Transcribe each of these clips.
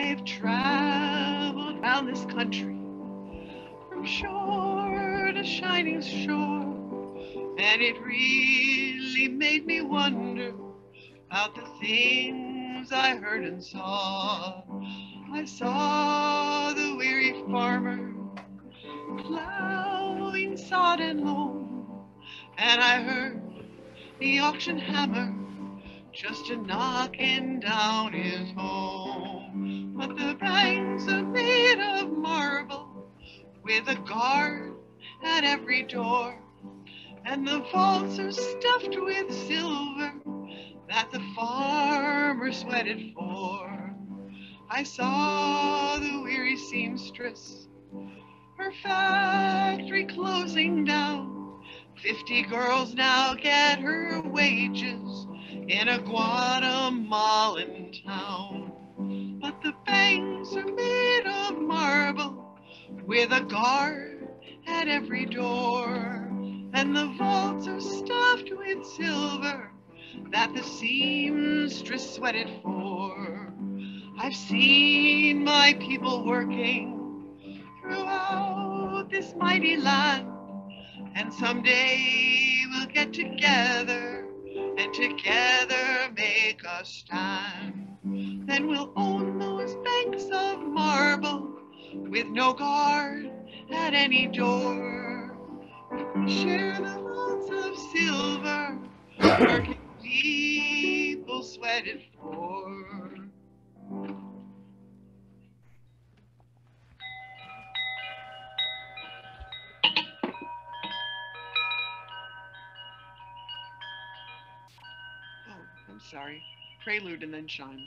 I've traveled round this country from shore to shining shore, and it really made me wonder about the things I heard and saw. I saw the weary farmer plowing sod and loam, and I heard the auction hammer just a knocking down his home. But the banks are made of marble with a guard at every door, and the vaults are stuffed with silver that the farmer sweated for. I saw the weary seamstress, her factory closing down. 50 girls now get her wages in a Guatemalan town. But the banks are made of marble with a guard at every door, and the vaults are stuffed with silver that the seamstress sweated for. I've seen my people working throughout this mighty land, and someday we'll get together and together make a stand. Then we'll own those banks of marble with no guard at any door. Share the vaults of silver working people sweated for. Oh, I'm sorry. Prelude and then chimes.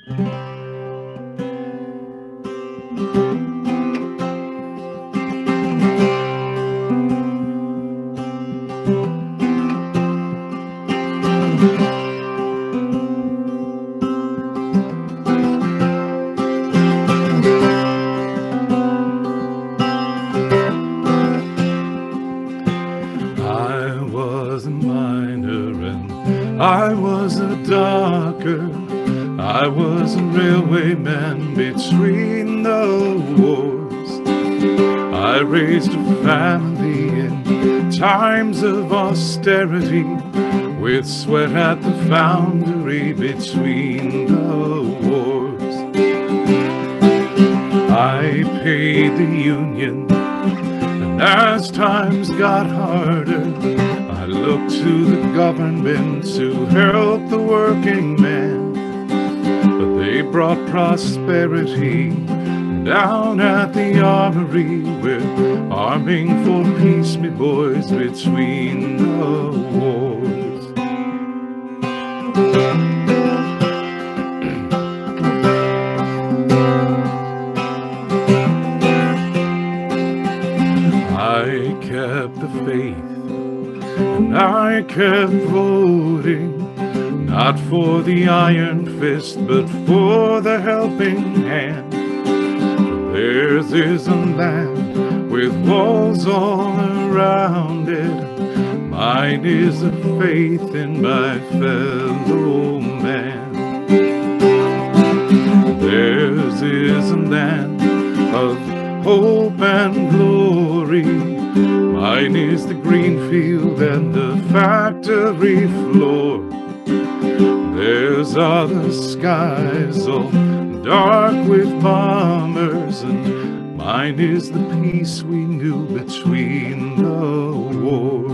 I was a docker, I was a railwayman between the wars. I raised a family in times of austerity, with sweat at the foundry between the wars. I paid the union, and as times got harder, I looked to the government to help the working man. But they brought prosperity down at the armory. We're arming for peace, me boys, between the wars. I kept the faith, and I kept voting, not for the iron fist, but for the helping hand. For theirs is a land with walls all around it. Mine is a faith in my fellow man. Theirs is a land of hope and glory. Mine is the green field and the factory floor. Theirs are the skies all dark with bombers, and mine is the peace we knew between the wars.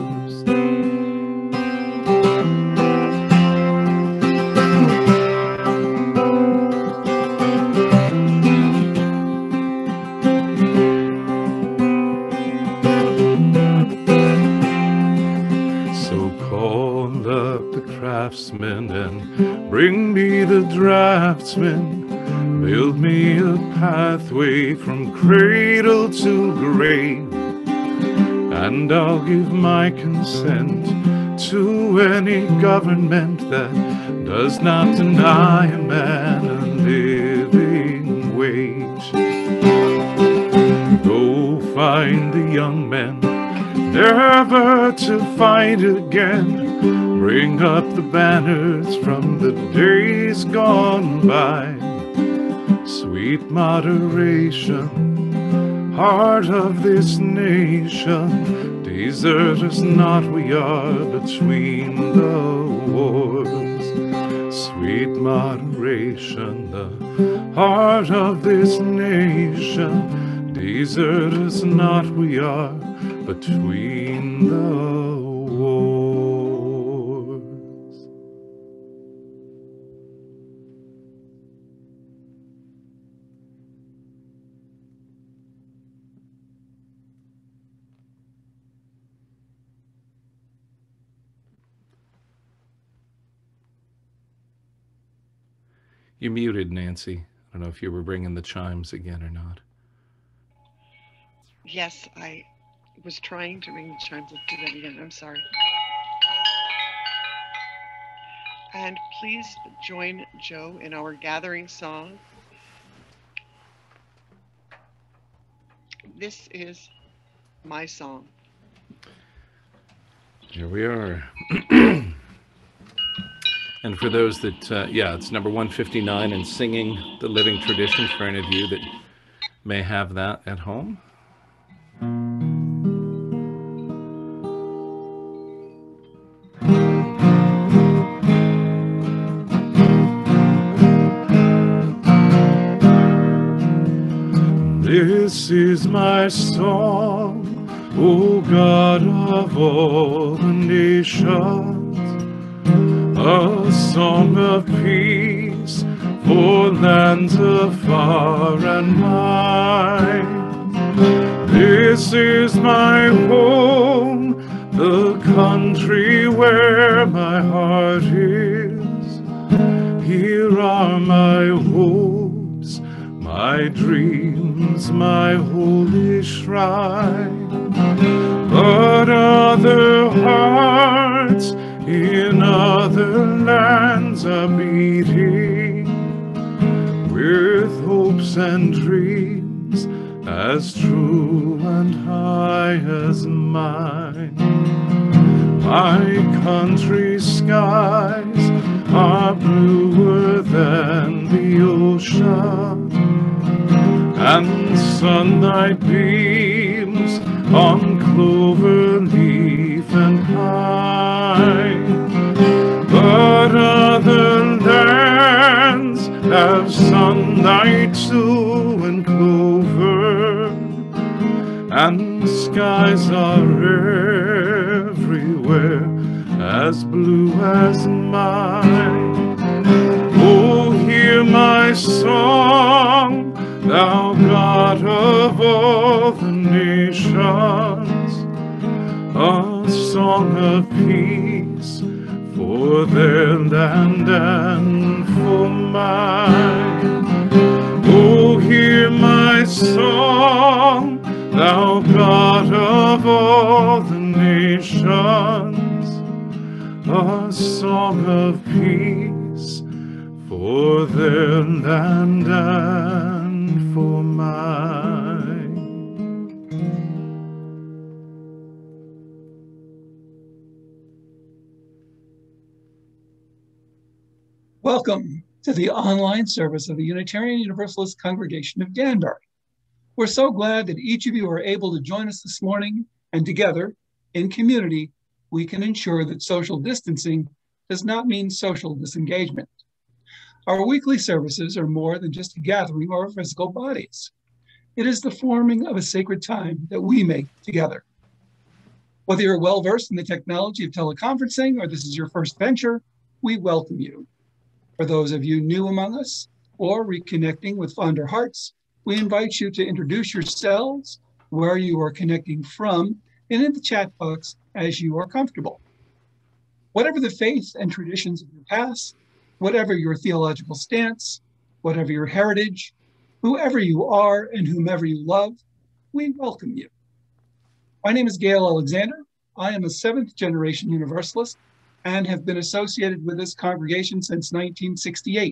Craftsmen and bring me the draftsmen. Build me a pathway from cradle to grave, and I'll give my consent to any government that does not deny a man a living wage. Go find the young men, never to fight again. Bring up the banners from the days gone by. sweet moderation, heart of this nation, desert us not, we are between the wars. Sweet moderation, the heart of this nation, desert us not, we are between the wars. You muted, Nancy. I don't know if you were bringing the chimes again or not. Yes, I was trying to ring the chimes. Let's do that again. I'm sorry. And please join Joe in our gathering song. This is my song. Here we are. And for those that, yeah, it's number 159 in Singing the Living Tradition for any of you that may have that at home. This is my song, O God of all the nations, a song of peace for lands afar and wide. This is my home, the country where my heart is. Here are my hopes, my dreams, my holy shrine. But other hearts in other lands are beating with hopes and dreams as true and high as mine. My country's skies are bluer than the ocean, and sunlight beams on clover leaf and pine. But other lands have sunlight too and clover, and skies are everywhere as blue as mine. Oh, hear my song, thou God of all the nations, a song of peace for their land and for mine. Oh, hear my song, thou God of all the nations, a song of peace for their land and for mine. Welcome to the online service of the Unitarian Universalist Congregation of Danbury. We're so glad that each of you are able to join us this morning, and together, in community, we can ensure that social distancing does not mean social disengagement. Our weekly services are more than just a gathering of our physical bodies. It is the forming of a sacred time that we make together. Whether you're well-versed in the technology of teleconferencing or this is your first venture, we welcome you. For those of you new among us or reconnecting with fonder hearts, we invite you to introduce yourselves, where you are connecting from, and in the chat box as you are comfortable. Whatever the faith and traditions of your past, whatever your theological stance, whatever your heritage, whoever you are and whomever you love, we welcome you. My name is Gail Alexander. I am a seventh generation Universalist and have been associated with this congregation since 1968.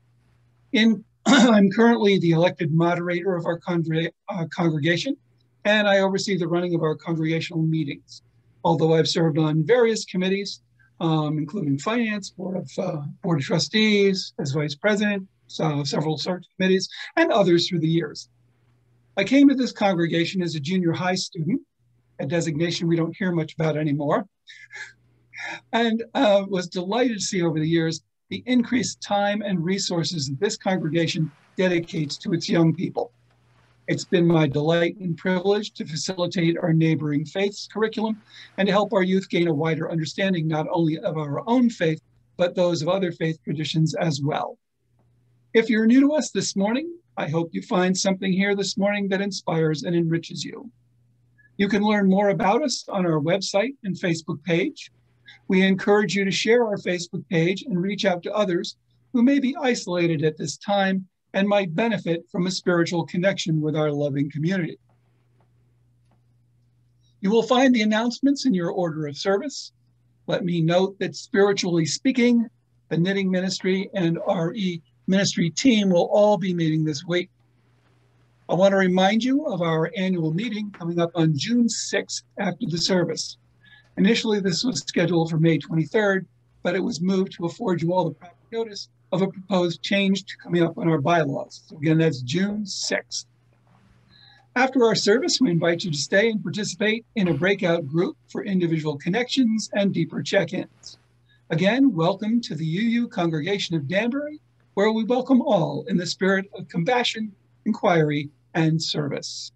I'm currently the elected moderator of our congregation, and I oversee the running of our congregational meetings. Although I've served on various committees, including finance, board of trustees, as vice president, several search committees, and others through the years. I came to this congregation as a junior high student, a designation we don't hear much about anymore, and was delighted to see over the years the increased time and resources that this congregation dedicates to its young people. It's been my delight and privilege to facilitate our neighboring faiths curriculum and to help our youth gain a wider understanding not only of our own faith, but those of other faith traditions as well. If you're new to us this morning, I hope you find something here this morning that inspires and enriches you. You can learn more about us on our website and Facebook page. We encourage you to share our Facebook page and reach out to others who may be isolated at this time and might benefit from a spiritual connection with our loving community. You will find the announcements in your order of service. Let me note that spiritually speaking, the Knitting Ministry and RE Ministry team will all be meeting this week. I want to remind you of our annual meeting coming up on June 6th after the service. Initially, this was scheduled for May 23rd, but it was moved to afford you all the proper notice of a proposed change coming up on our bylaws. So again, that's June 6th. After our service, we invite you to stay and participate in a breakout group for individual connections and deeper check-ins. Again, welcome to the UU Congregation of Danbury, where we welcome all in the spirit of compassion, inquiry, and service.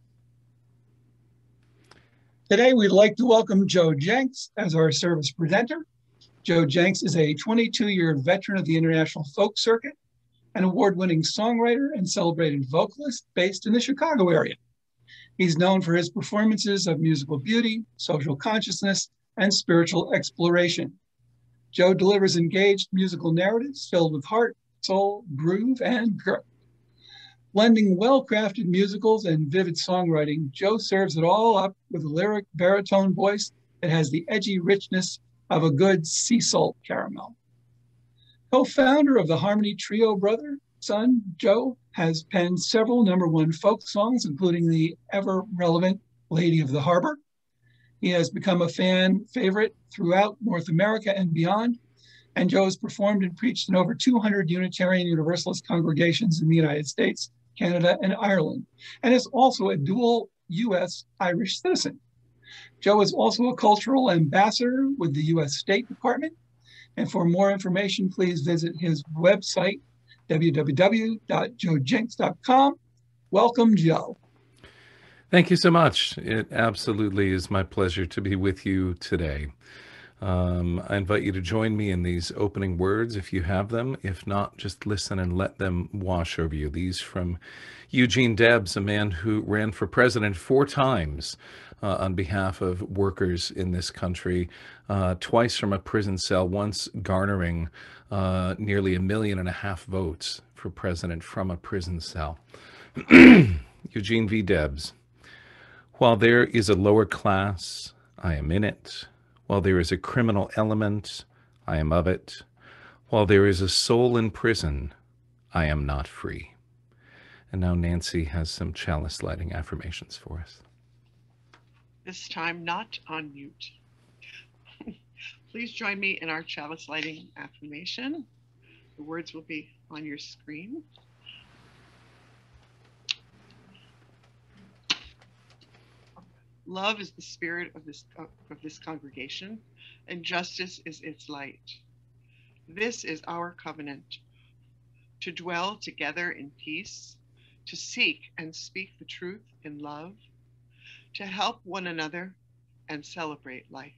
Today, we'd like to welcome Joe Jenks as our service presenter. Joe Jenks is a 22-year veteran of the international folk circuit, an award-winning songwriter and celebrated vocalist based in the Chicago area. He's known for his performances of musical beauty, social consciousness, and spiritual exploration. Joe delivers engaged musical narratives filled with heart, soul, groove, and girth. Blending well-crafted musicals and vivid songwriting, Joe serves it all up with a lyric baritone voice that has the edgy richness of a good sea salt caramel. Co-founder of the Harmony Trio brother, son, Joe, has penned several #1 folk songs, including the ever-relevant Lady of the Harbor. He has become a fan favorite throughout North America and beyond, and Joe has performed and preached in over 200 Unitarian Universalist congregations in the United States, Canada, and Ireland, and is also a dual U.S.-Irish citizen. Joe is also a cultural ambassador with the U.S. State Department. And for more information, please visit his website, www.joejenks.com. Welcome, Joe. Thank you so much. It absolutely is my pleasure to be with you today. I invite you to join me in these opening words if you have them. If not, just listen and let them wash over you. These from Eugene Debs, a man who ran for president 4 times on behalf of workers in this country, twice from a prison cell, once garnering nearly 1.5 million votes for president from a prison cell. Eugene V. Debs. While there is a lower class, I am in it. While there is a criminal element, I am of it. While there is a soul in prison, I am not free. And now Nancy has some chalice lighting affirmations for us. This time not on mute. Please join me in our chalice lighting affirmation. The words will be on your screen. Love is the spirit of this congregation, and justice is its light. This is our covenant, to dwell together in peace, to seek and speak the truth in love, to help one another and celebrate life.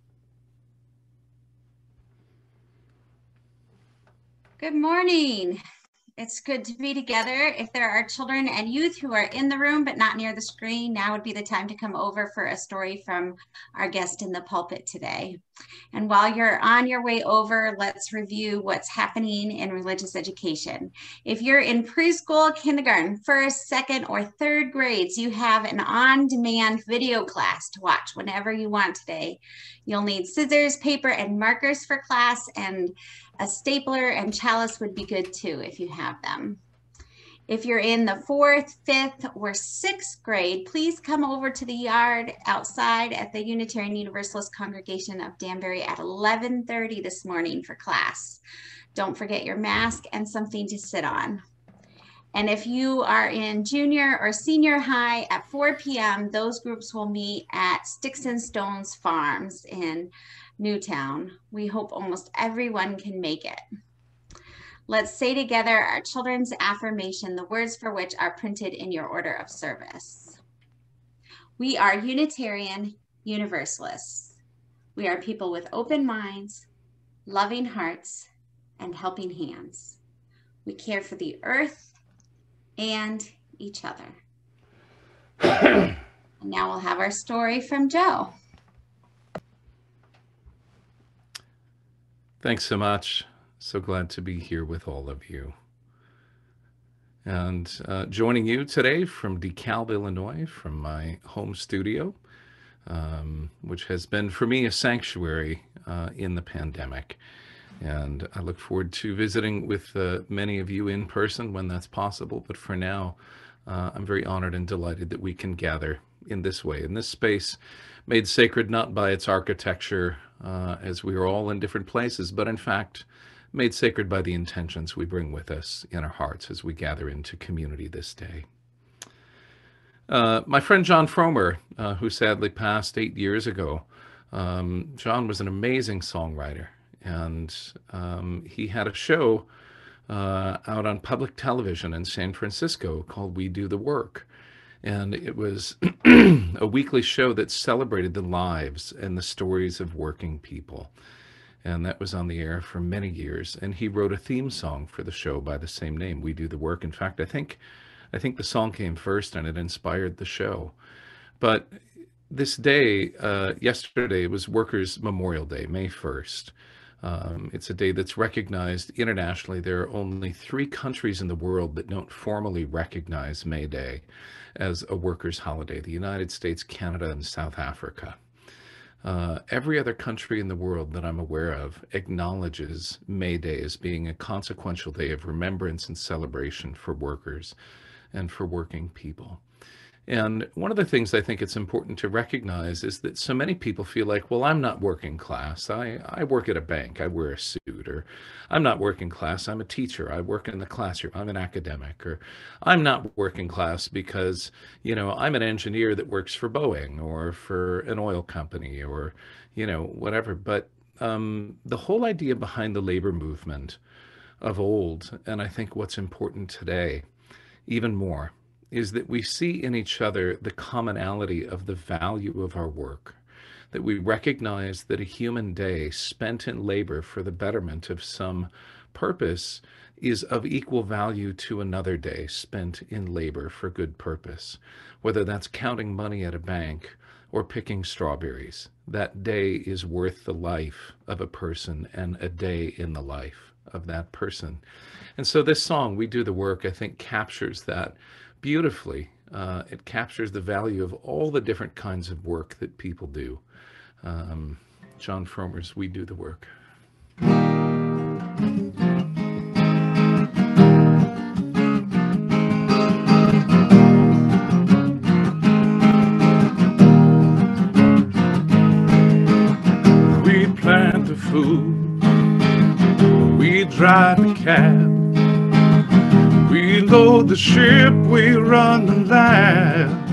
Good morning. It's good to be together. If there are children and youth who are in the room but not near the screen, now would be the time to come over for a story from our guest in the pulpit today. And while you're on your way over, let's review what's happening in religious education. If you're in preschool, kindergarten, first, second, or third grades, you have an on-demand video class to watch whenever you want today. You'll need scissors, paper, and markers for class, and a stapler and chalice would be good too if you have them. If you're in the 4th, 5th, or 6th grade, please come over to the yard outside at the Unitarian Universalist Congregation of Danbury at 11:30 this morning for class. Don't forget your mask and something to sit on. And if you are in junior or senior high at 4 p.m., those groups will meet at Sticks and Stones Farms in Newtown. We hope almost everyone can make it. Let's say together our children's affirmation, the words for which are printed in your order of service. We are Unitarian Universalists. We are people with open minds, loving hearts, and helping hands. We care for the earth and each other. And now we'll have our story from Joe. Thanks so much. So glad to be here with all of you. And joining you today from DeKalb, Illinois, from my home studio, which has been for me a sanctuary in the pandemic. And I look forward to visiting with many of you in person when that's possible. But for now, I'm very honored and delighted that we can gather in this way, in this space made sacred not by its architecture, as we are all in different places, but in fact, made sacred by the intentions we bring with us in our hearts as we gather into community this day. My friend John Fromer, who sadly passed 8 years ago, John was an amazing songwriter, and he had a show out on public television in San Francisco called We Do the Work. And it was a weekly show that celebrated the lives and the stories of working people. And that was on the air for many years. And he wrote a theme song for the show by the same name, We Do the Work. In fact, I think the song came first and it inspired the show. But this day, yesterday, was Workers' Memorial Day, May 1st. It's a day that's recognized internationally. There are only 3 countries in the world that don't formally recognize May Day as a workers' holiday: the United States, Canada, and South Africa. Every other country in the world that I'm aware of acknowledges May Day as being a consequential day of remembrance and celebration for workers and for working people. And one of the things I think it's important to recognize is that so many people feel like, well, I'm not working class. I work at a bank. I wear a suit. Or I'm not working class. I'm a teacher. I work in the classroom. I'm an academic. Or I'm not working class because, you know, I'm an engineer that works for Boeing or for an oil company or, you know, whatever. But the whole idea behind the labor movement of old, and I think what's important today even more, is that we see in each other the commonality of the value of our work, that we recognize that a human day spent in labor for the betterment of some purpose is of equal value to another day spent in labor for good purpose, whether that's counting money at a bank or picking strawberries. That day is worth the life of a person and a day in the life of that person. And so this song, We Do the Work, I think captures that beautifully. It captures the value of all the different kinds of work that people do. John Fromer's We Do the Work. We plant the food, we drive the cab, we load the ship, we run the lab.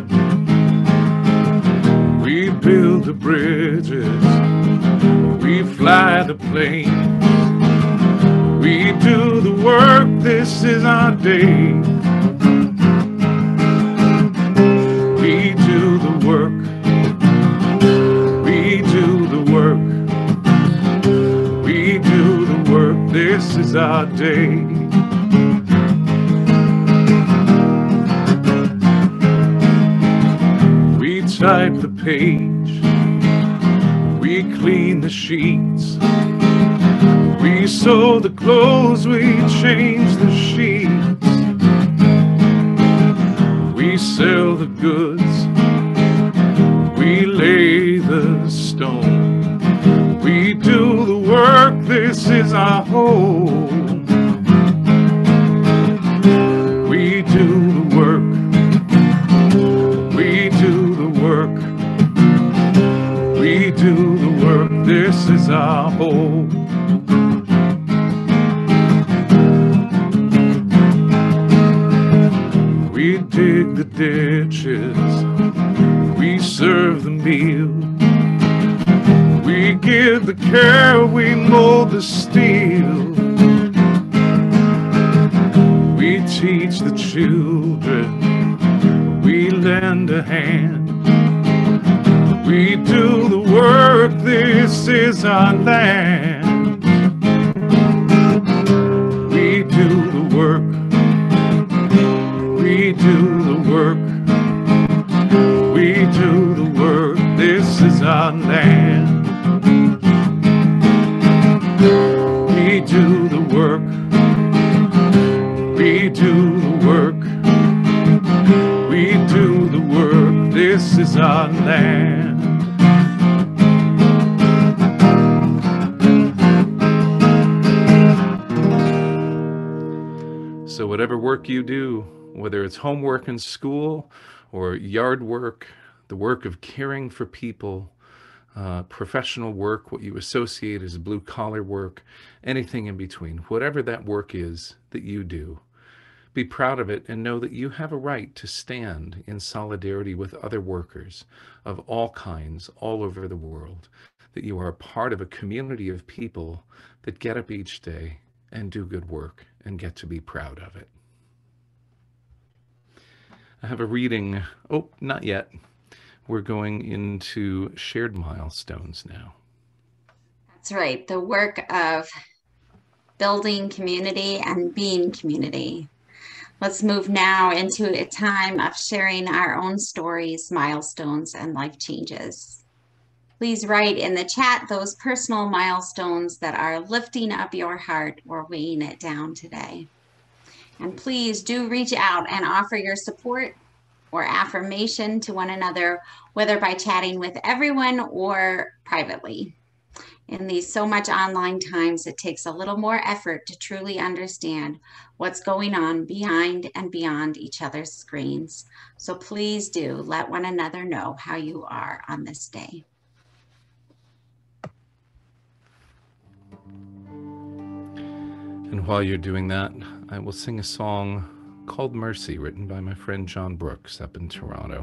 We build the bridges, we fly the planes. We do the work, this is our day. We do the work, we do the work. We do the work, this is our day. Type the page, we clean the sheets, we sew the clothes, we change the sheets, we sell the goods, we lay the stone, we do the work, this is our home. We do the work, we do the work, we do the work, this is our home. dig the ditches, we serve the meal, we give the care, we mold the steel, we teach the children, we lend a hand, we do the work, this is our land. We do the work, we do the work, we do the work, this is our land. We do the work, we do the work, we do the work, this is our land. So whatever work you do, whether it's homework in school or yard work, the work of caring for people, professional work, what you associate as blue-collar work, anything in between, whatever that work is that you do, be proud of it and know that you have a right to stand in solidarity with other workers of all kinds all over the world, that you are a part of a community of people that get up each day and do good work and get to be proud of it. I have a reading. Oh, not yet. We're going into shared milestones now. That's right. The work of building community and being community. Let's move now into a time of sharing our own stories, milestones, and life changes. Please write in the chat those personal milestones that are lifting up your heart or weighing it down today. And please do reach out and offer your support or affirmation to one another, whether by chatting with everyone or privately. In these so much online times, it takes a little more effort to truly understand what's going on behind and beyond each other's screens. So please do let one another know how you are on this day. And while you're doing that, I will sing a song called Mercy, written by my friend John Brooks up in Toronto.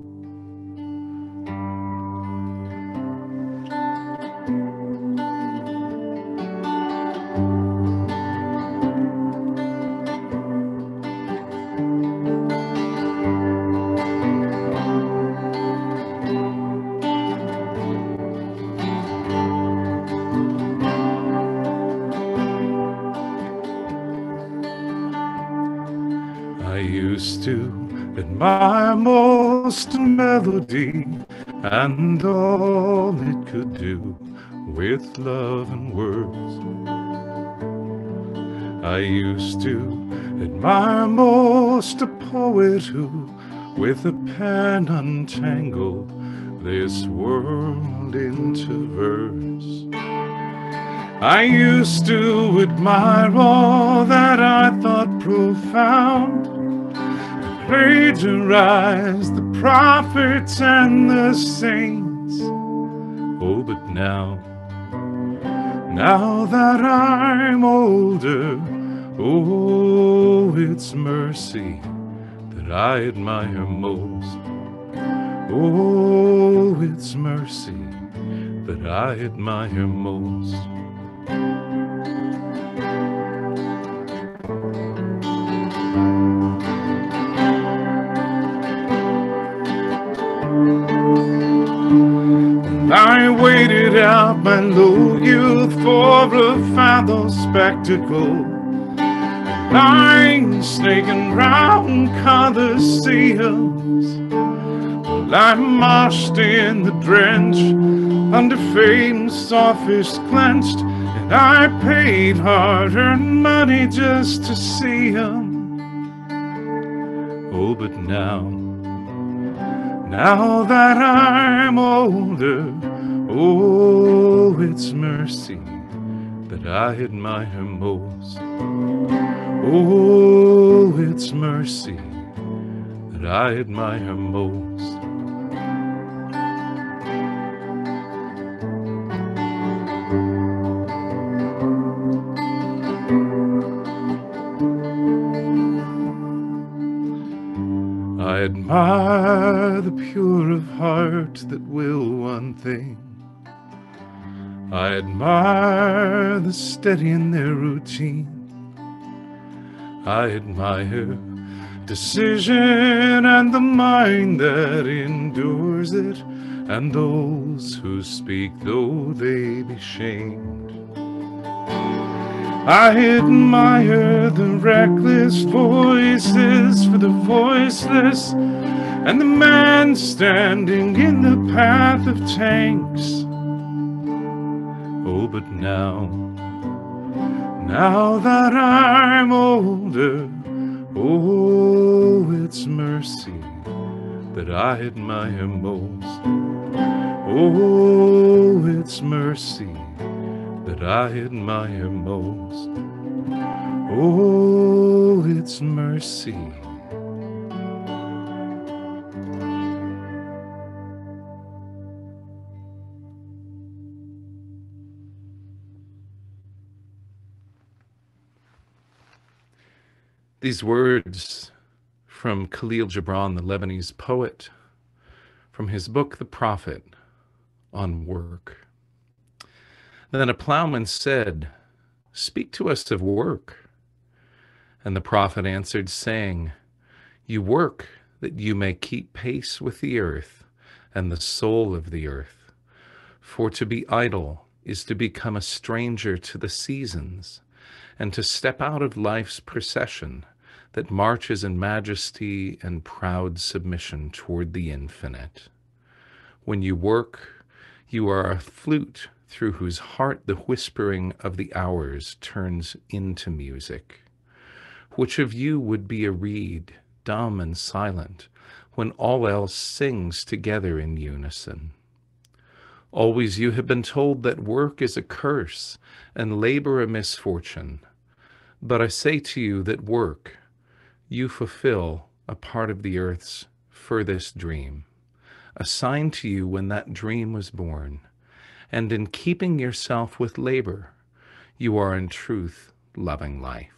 I used to admire most a melody and all it could do with love and words. I used to admire most a poet who with a pen untangled this world into verse. I used to admire all that I thought profound, plagiarize the prophets and the saints. Oh, but now that I'm older, oh, it's mercy that I admire most. Oh, it's mercy that I admire most. I waited out my low youth for a final spectacle, lying, snaking round coliseums. Well, I marched in the drench under fame's softest clenched, and I paid hard-earned money just to see him. Oh, but now that I'm older, oh, it's mercy that I admire most. Oh, it's mercy that I admire most. I admire the pure of heart that will one thing. I admire the steady in their routine. I admire decision and the mind that endures it, and those who speak though they be shamed. I admire the reckless voices for the voiceless, and the man standing in the path of tanks. Oh, but now that I'm older, oh, it's mercy that I admire most. Oh, it's mercy that I admire most. Oh, it's mercy. These words from Khalil Gibran, the Lebanese poet, from his book, The Prophet, on work. Then a plowman said, "Speak to us of work." And the prophet answered, saying, "You work that you may keep pace with the earth and the soul of the earth. For to be idle is to become a stranger to the seasons, and to step out of life's procession that marches in majesty and proud submission toward the infinite. When you work, you are a flute through whose heart the whispering of the hours turns into music. Which of you would be a reed, dumb and silent, when all else sings together in unison? Always you have been told that work is a curse and labor a misfortune. But I say to you that work, you fulfill a part of the earth's furthest dream, assigned to you when that dream was born. And in keeping yourself with labor, you are in truth loving life.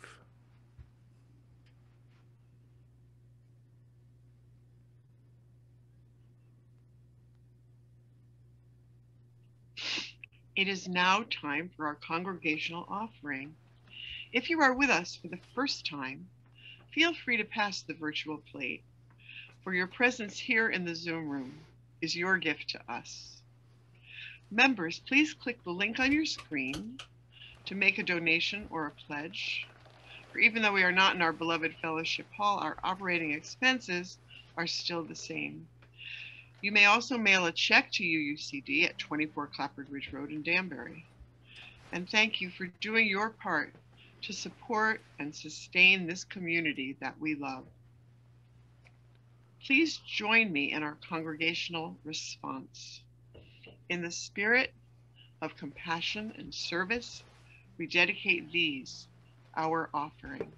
It is now time for our congregational offering. If you are with us for the first time, feel free to pass the virtual plate, for your presence here in the Zoom room is your gift to us. Members, please click the link on your screen to make a donation or a pledge. For even though we are not in our beloved fellowship hall, our operating expenses are still the same. You may also mail a check to UUCD at 24 Clapboard Ridge Road in Danbury. And thank you for doing your part to support and sustain this community that we love. Please join me in our congregational response. In the spirit of compassion and service, we dedicate these, our offerings.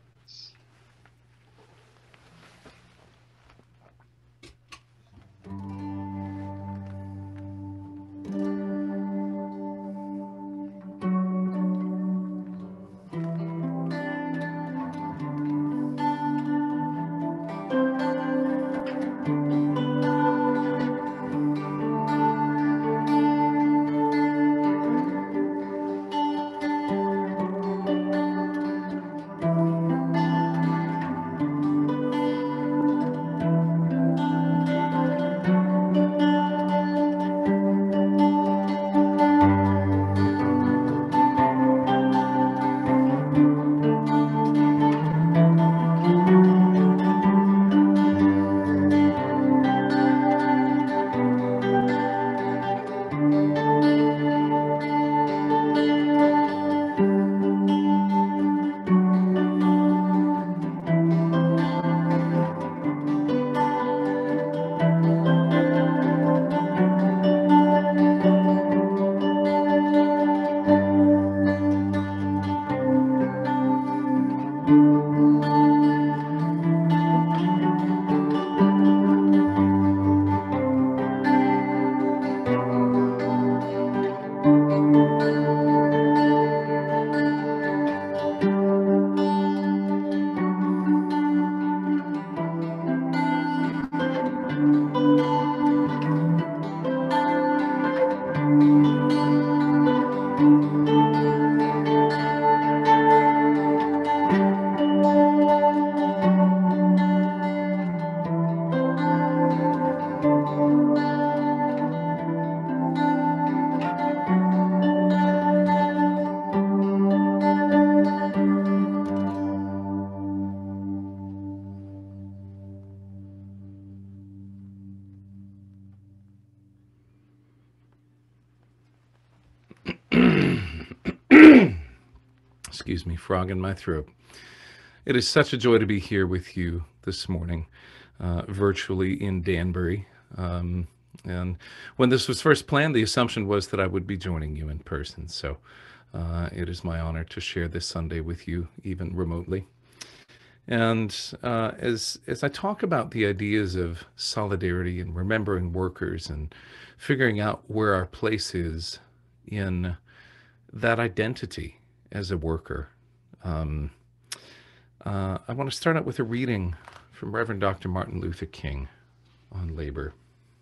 Excuse me, frog in my throat. It is such a joy to be here with you this morning, virtually in Danbury. And when this was first planned, the assumption was that I would be joining you in person. So it is my honor to share this Sunday with you, even remotely. And as I talk about the ideas of solidarity and remembering workers and figuring out where our place is in that identity as a worker, I want to start out with a reading from Reverend Dr. Martin Luther King on labor.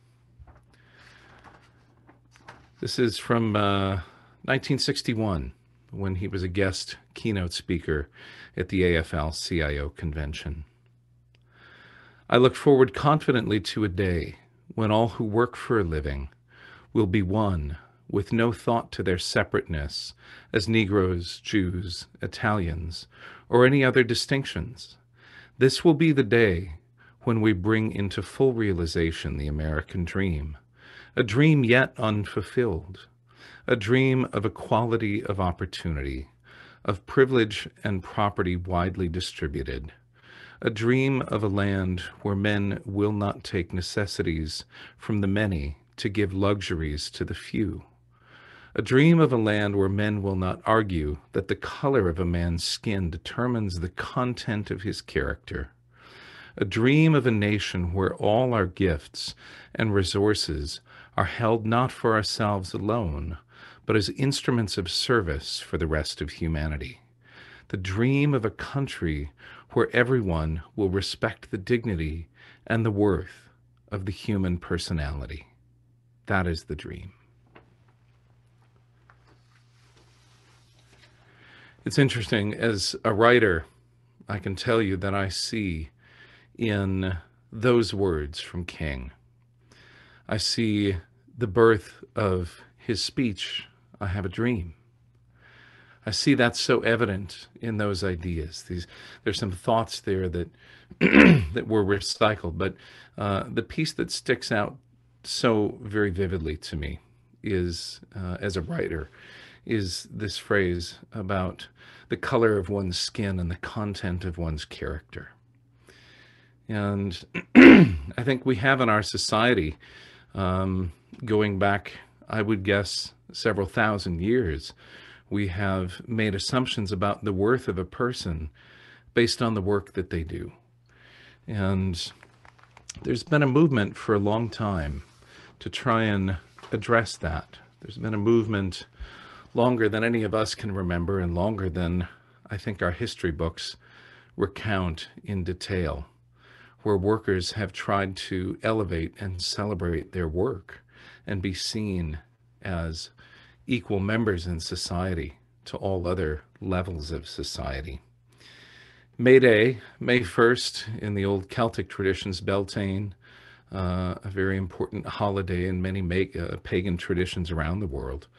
This is from 1961, when he was a guest keynote speaker at the AFL-CIO convention. I look forward confidently to a day when all who work for a living will be one, with no thought to their separateness as Negroes, Jews, Italians, or any other distinctions. This will be the day when we bring into full realization the American dream, a dream yet unfulfilled, a dream of equality of opportunity, of privilege and property widely distributed, a dream of a land where men will not take necessities from the many to give luxuries to the few, a dream of a land where men will not argue that the color of a man's skin determines the content of his character, a dream of a nation where all our gifts and resources are held not for ourselves alone, but as instruments of service for the rest of humanity. The dream of a country where everyone will respect the dignity and the worth of the human personality. That is the dream. It's interesting, as a writer, I can tell you that I see in those words from King, I see the birth of his speech, I have a dream. I see that so evident in those ideas. There's some thoughts there that that were recycled, but the piece that sticks out so very vividly to me is, as a writer, is this phrase about the color of one's skin and the content of one's character. And I think we have in our society, going back, I would guess, several thousand years, we have made assumptions about the worth of a person based on the work that they do. And there's been a movement for a long time to try and address that. There's been a movement longer than any of us can remember, and longer than I think our history books recount in detail, where workers have tried to elevate and celebrate their work and be seen as equal members in society to all other levels of society. May Day, May 1st, in the old Celtic traditions, Beltane, a very important holiday in many pagan traditions around the world.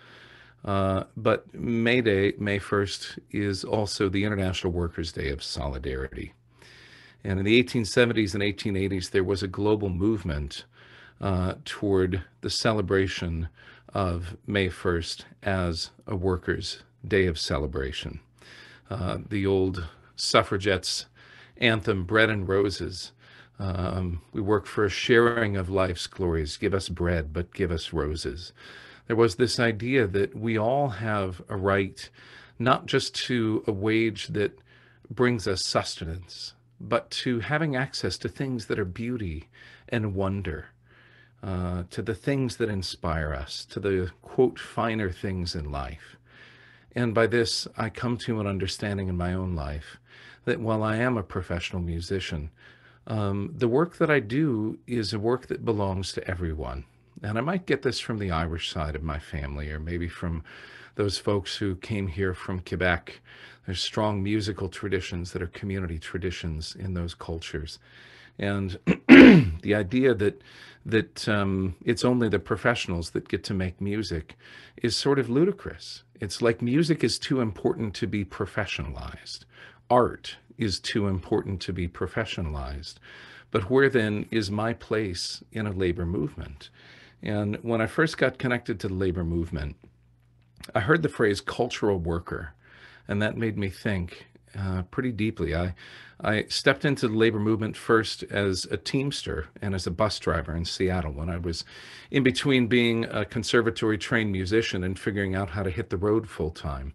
But May Day, May 1st, is also the International Workers' Day of Solidarity. And in the 1870s and 1880s, there was a global movement toward the celebration of May 1st as a workers' day of celebration. The old suffragettes' anthem, Bread and Roses. We work for a sharing of life's glories. Give us bread, but give us roses. There was this idea that we all have a right not just to a wage that brings us sustenance, but to having access to things that are beauty and wonder, to the things that inspire us, to the, quote, finer things in life. And by this, I come to an understanding in my own life that while I am a professional musician, the work that I do is a work that belongs to everyone. And I might get this from the Irish side of my family, or maybe from those folks who came here from Quebec. There's strong musical traditions that are community traditions in those cultures. And the idea that it's only the professionals that get to make music is sort of ludicrous. It's like music is too important to be professionalized. Art is too important to be professionalized. But where then is my place in a labor movement? And when I first got connected to the labor movement, I heard the phrase cultural worker. and that made me think pretty deeply. I stepped into the labor movement first as a Teamster and as a bus driver in Seattle when I was in between being a conservatory trained musician and figuring out how to hit the road full time.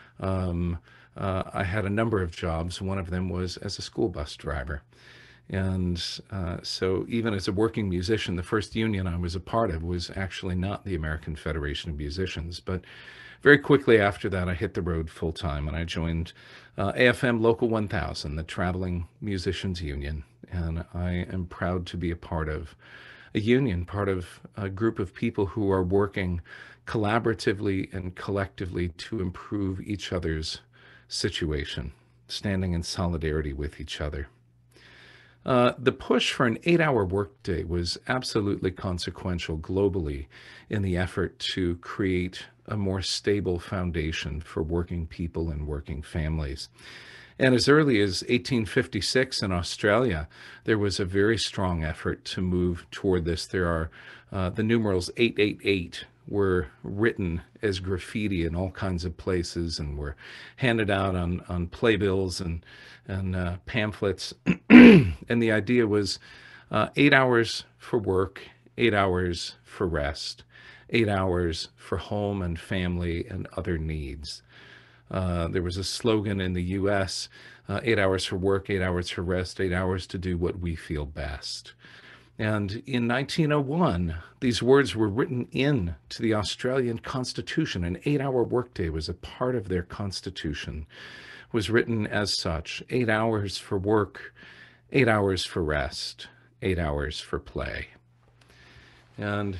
I had a number of jobs. One of them was as a school bus driver. And so even as a working musician, the first union I was a part of was actually not the American Federation of Musicians. But very quickly after that, I hit the road full time and I joined AFM Local 1000, the Traveling Musicians Union. And I am proud to be a part of a union, part of a group of people who are working collaboratively and collectively to improve each other's situation, standing in solidarity with each other. The push for an 8-hour workday was absolutely consequential globally in the effort to create a more stable foundation for working people and working families. And as early as 1856 in Australia, there was a very strong effort to move toward this. There are the numerals 888 were written as graffiti in all kinds of places and were handed out on playbills and pamphlets. And the idea was 8 hours for work, 8 hours for rest, 8 hours for home and family and other needs. There was a slogan in the US, 8 hours for work, 8 hours for rest, 8 hours to do what we feel best. And in 1901, these words were written into the Australian Constitution. An 8-hour workday was a part of their constitution, was written as such: 8 hours for work, 8 hours for rest, 8 hours for play. And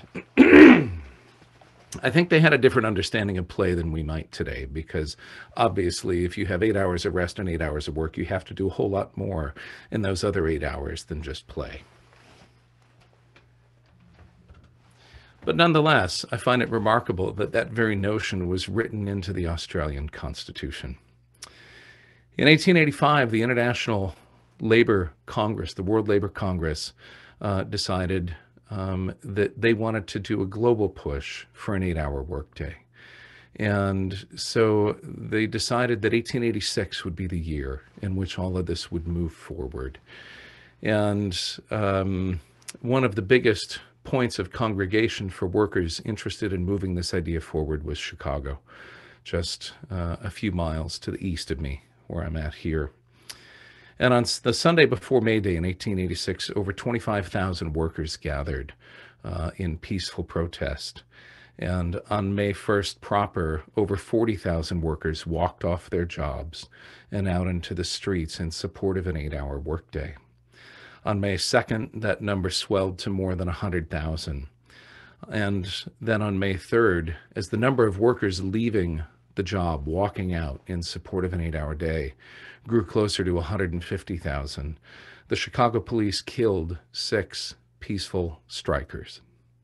I think they had a different understanding of play than we might today, because obviously if you have 8 hours of rest and 8 hours of work, you have to do a whole lot more in those other 8 hours than just play. But nonetheless, I find it remarkable that that very notion was written into the Australian Constitution. In 1885, the International Labour Congress, the World Labour Congress, decided that they wanted to do a global push for an 8-hour workday. And so they decided that 1886 would be the year in which all of this would move forward. And one of the biggest points of congregation for workers interested in moving this idea forward was Chicago, just a few miles to the east of me, where I'm at here. And on the Sunday before May Day in 1886, over 25,000 workers gathered in peaceful protest. And on May 1st proper, over 40,000 workers walked off their jobs and out into the streets in support of an 8-hour workday. On May 2nd, that number swelled to more than 100,000. And then on May 3rd, as the number of workers leaving the job, walking out in support of an 8-hour day, grew closer to 150,000, the Chicago police killed 6 peaceful strikers.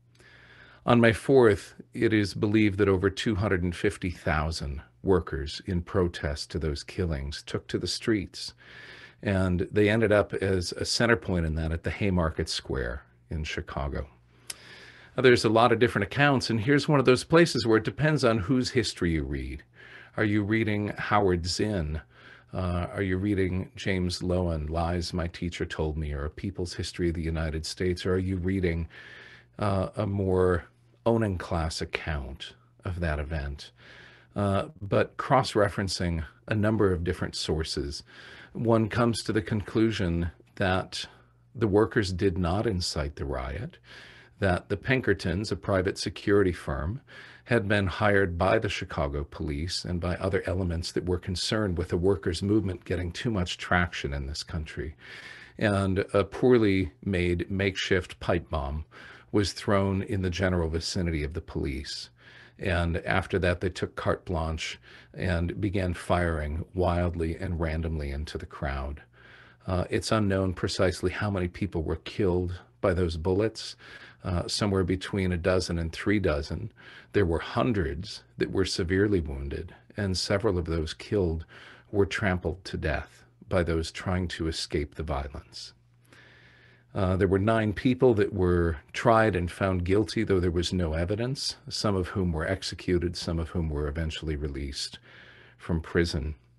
On May 4th, it is believed that over 250,000 workers in protest to those killings took to the streets. And they ended up as a center point in that at the Haymarket Square in Chicago. Now, there's a lot of different accounts, and here's one of those places where it depends on whose history you read. Are you reading Howard Zinn? Are you reading James Loewen, Lies My Teacher Told Me, or A People's History of the United States? Or are you reading a more Onan class account of that event? But cross-referencing a number of different sources, one comes to the conclusion that the workers did not incite the riot, that the Pinkertons, a private security firm, had been hired by the Chicago police and by other elements that were concerned with the workers' movement getting too much traction in this country. And a poorly made makeshift pipe bomb was thrown in the general vicinity of the police. And after that, they took carte blanche and began firing wildly and randomly into the crowd. It's unknown precisely how many people were killed by those bullets, somewhere between 12 and 3 dozen. There were hundreds that were severely wounded, and several of those killed were trampled to death by those trying to escape the violence. There were 9 people that were tried and found guilty, though there was no evidence, some of whom were executed, some of whom were eventually released from prison.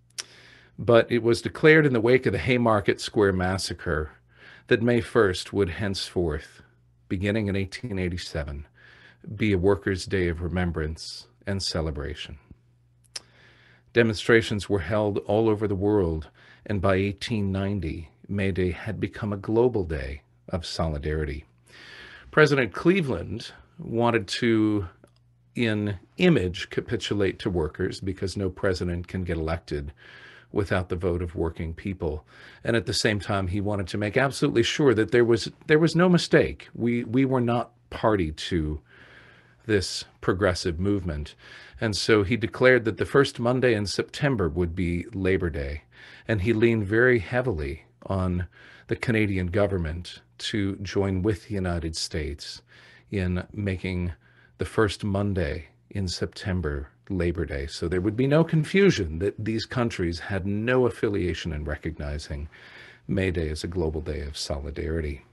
But it was declared in the wake of the Haymarket Square Massacre that May 1st would henceforth, beginning in 1887, be a Workers' Day of remembrance and celebration. Demonstrations were held all over the world, and by 1890, May Day had become a global day of solidarity. President Cleveland wanted to, in image, capitulate to workers because no president can get elected without the vote of working people. And at the same time, he wanted to make absolutely sure that there was no mistake. We were not party to this progressive movement. And so he declared that the first Monday in September would be Labor Day. And he leaned very heavily on the Canadian government to join with the United States in making the first Monday in September Labor Day. So there would be no confusion that these countries had no affiliation in recognizing May Day as a global day of solidarity.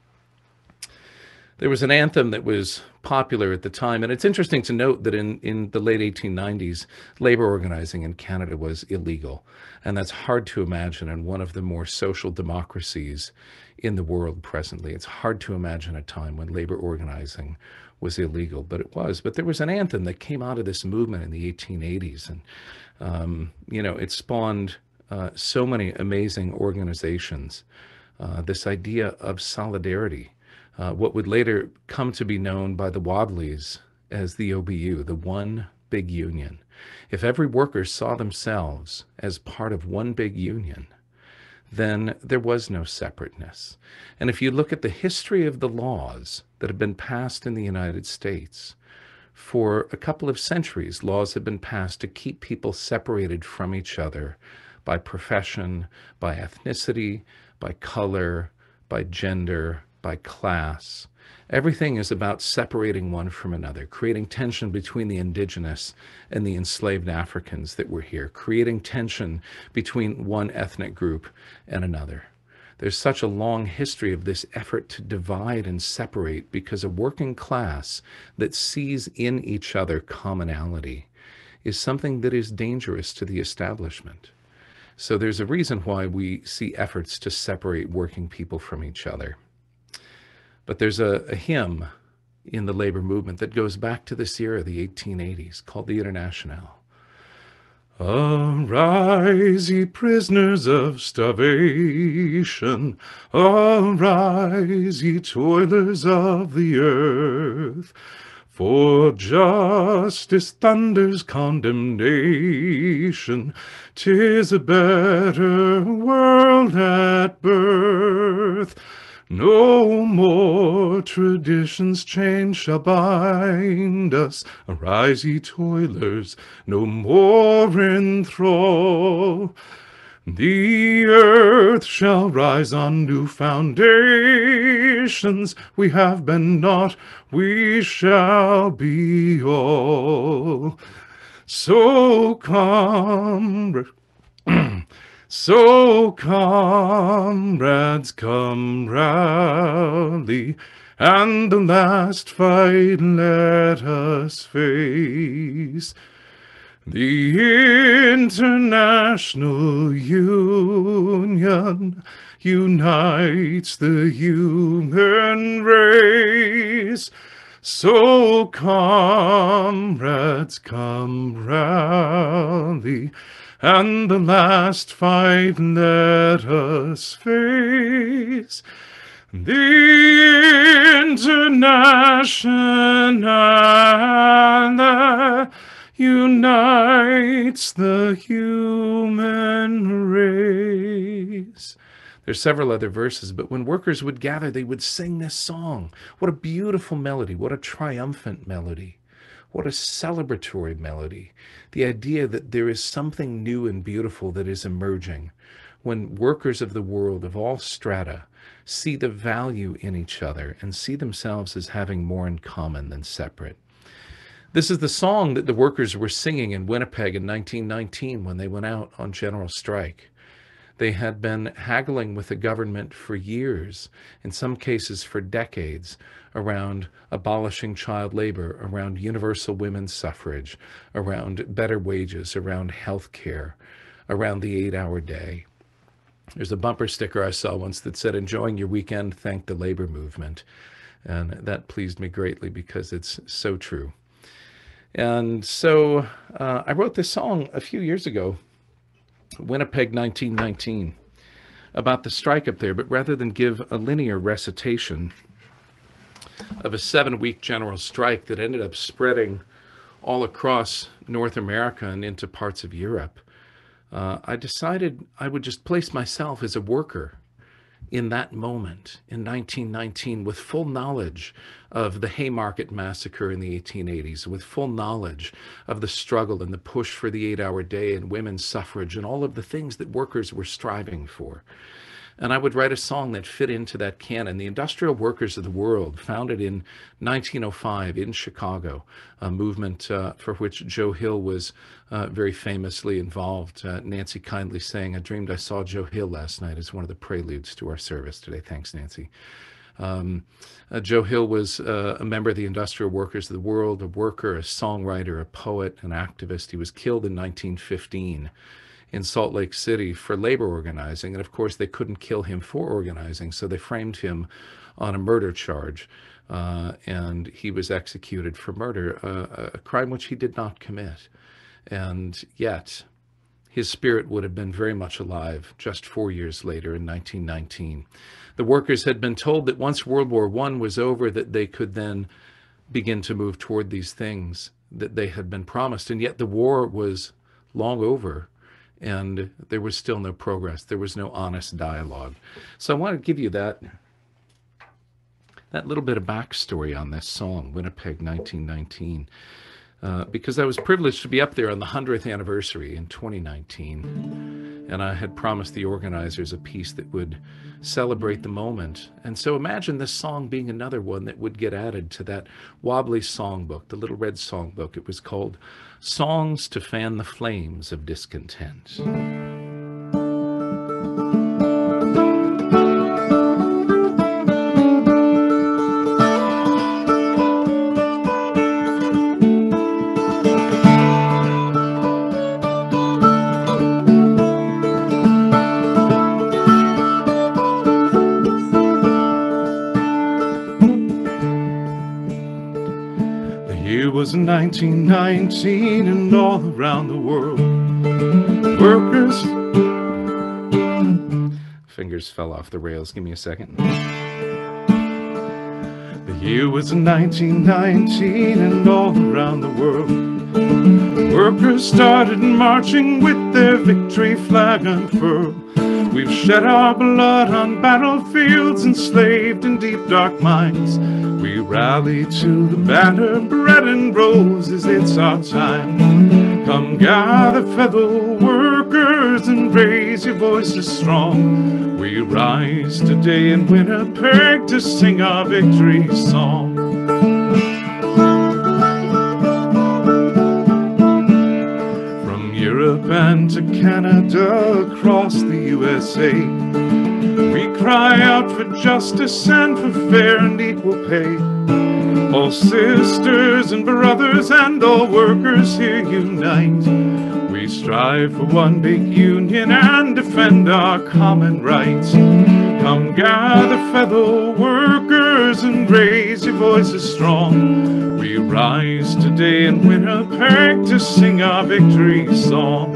There was an anthem that was popular at the time, and it's interesting to note that in the late 1890s, labor organizing in Canada was illegal, and that's hard to imagine in one of the more social democracies in the world presently. It's hard to imagine a time when labor organizing was illegal, but it was. But there was an anthem that came out of this movement in the 1880s, and it spawned so many amazing organizations. This idea of solidarity, what would later come to be known by the Wobblies as the OBU, the One Big Union. If every worker saw themselves as part of one big union, then there was no separateness. And if you look at the history of the laws that have been passed in the United States, for a couple of centuries, laws have been passed to keep people separated from each other by profession, by ethnicity, by color, by gender, by class. Everything is about separating one from another, creating tension between the indigenous and the enslaved Africans that were here, creating tension between one ethnic group and another. There's such a long history of this effort to divide and separate because a working class that sees in each other commonality is something that is dangerous to the establishment. So there's a reason why we see efforts to separate working people from each other. But there's a hymn in the labor movement that goes back to this era, the 1880s, called the Internationale. Arise, ye prisoners of starvation, arise, ye toilers of the earth, for justice thunders condemnation, 'tis a better world at birth. No more traditions chained shall bind us. Arise, ye toilers, no more in thrall. The earth shall rise on new foundations. We have been naught, we shall be all. So come, so comrades, come rally, and the last fight let us face. The International Union unites the human race. So comrades, come rally, and the last fight let us face. The International unites the human race. There's several other verses, but when workers would gather, they would sing this song. What a beautiful melody, what a triumphant melody. What a celebratory melody. The idea that there is something new and beautiful that is emerging when workers of the world of all strata see the value in each other and see themselves as having more in common than separate. This is the song that the workers were singing in Winnipeg in 1919 when they went out on general strike. They had been haggling with the government for years, in some cases for decades, around abolishing child labor, around universal women's suffrage, around better wages, around health care, around the 8-hour day. There's a bumper sticker I saw once that said, "Enjoying your weekend, thank the labor movement." And that pleased me greatly because it's so true. And so I wrote this song a few years ago, Winnipeg 1919, about the strike up there, but rather than give a linear recitation of a 7-week general strike that ended up spreading all across North America and into parts of Europe, I decided I would just place myself as a worker in that moment in 1919 with full knowledge of the Haymarket Massacre in the 1880s, with full knowledge of the struggle and the push for the 8-hour day and women's suffrage and all of the things that workers were striving for. And I would write a song that fit into that canon. The Industrial Workers of the World, founded in 1905 in Chicago, a movement for which Joe Hill was very famously involved. Nancy kindly saying, "I dreamed I saw Joe Hill last night," as one of the preludes to our service today. Thanks, Nancy. Joe Hill was a member of the Industrial Workers of the World, a worker, a songwriter, a poet, an activist. He was killed in 1915. In Salt Lake City for labor organizing. And of course, they couldn't kill him for organizing, so they framed him on a murder charge. And he was executed for murder, a crime which he did not commit. And yet, his spirit would have been very much alive just 4 years later in 1919. The workers had been told that once World War I was over, that they could then begin to move toward these things that they had been promised. And yet the war was long over. And there was still no progress. There was no honest dialogue. So I want to give you that little bit of backstory on this song, Winnipeg 1919, because I was privileged to be up there on the 100th anniversary in 2019. And I had promised the organizers a piece that would celebrate the moment. And so imagine this song being another one that would get added to that wobbly songbook, the little red songbook. It was called Songs to Fan the Flames of Discontent. Was 1919 and all around the world, workers... Fingers fell off the rails. Give me a second. The year was 1919 and all around the world, workers started marching with their victory flag unfurled. We've shed our blood on battlefields, enslaved in deep dark mines. We rally to the banner, bread and roses, it's our time. Come gather, fellow workers, and raise your voices strong. We rise today in Winnipeg to sing our victory song. From Europe and to Canada, across the USA, we cry out for justice and for fair and equal pay. All sisters and brothers and all workers here unite. We strive for one big union and defend our common rights. Come gather, fellow workers, and raise your voices strong. We rise today in Winnipeg to sing our victory song.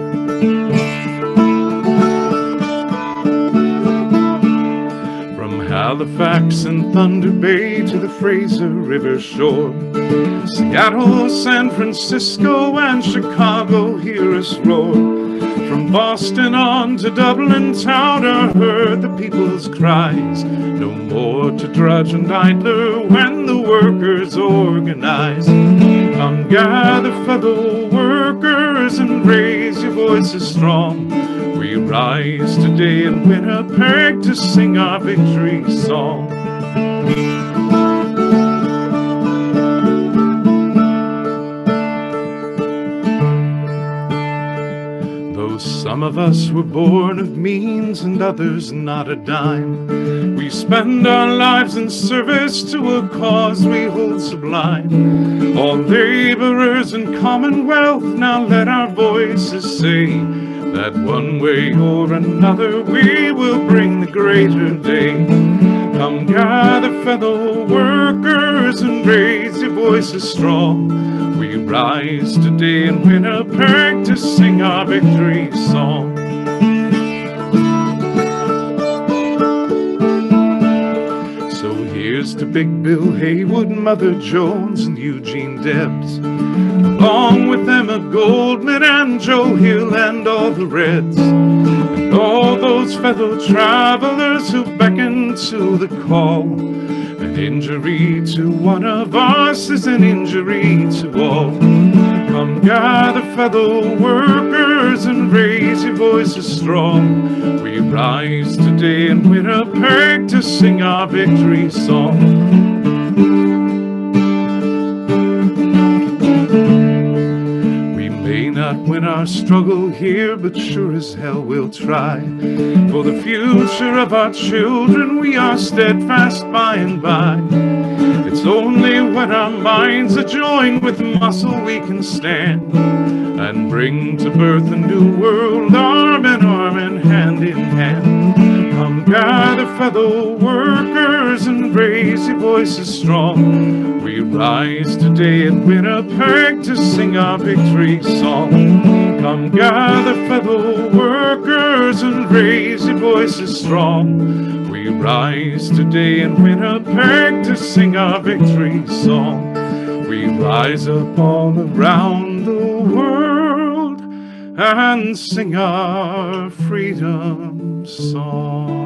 Halifax and Thunder Bay to the Fraser River shore, Seattle, San Francisco, and Chicago, hear us roar. From Boston on to Dublin town are heard the people's cries. No more to drudge and idler when the workers organize. Come gather, fellow workers, and raise your voices strong. We rise today in Winnipeg to sing our victory song. Though some of us were born of means and others not a dime, we spend our lives in service to a cause we hold sublime. All laborers in commonwealth, now let our voices say, that one way or another we will bring the greater day. Come gather, fellow workers, and raise your voices strong. We rise today in Winnipeg to sing our victory song. So here's to Big Bill Haywood, Mother Jones, and Eugene Debs, along with Emma Goldman and Joe Hill and all the Reds, and all those fellow travelers who beckoned to the call. An injury to one of us is an injury to all. Come gather, fellow workers, and raise your voices strong. We rise today in Winnipeg to sing our victory song. Not win our struggle here, but sure as hell we'll try. For the future of our children, we are steadfast by and by. It's only when our minds are joined with muscle we can stand and bring to birth a new world, arm in arm and hand in hand. Come gather, fellow workers, and raise your voices strong. We rise today in Winnipeg to sing our victory song. Come gather, fellow workers, and raise your voices strong. We rise today in Winnipeg to sing our victory song. We rise up all around the world and sing our freedom song.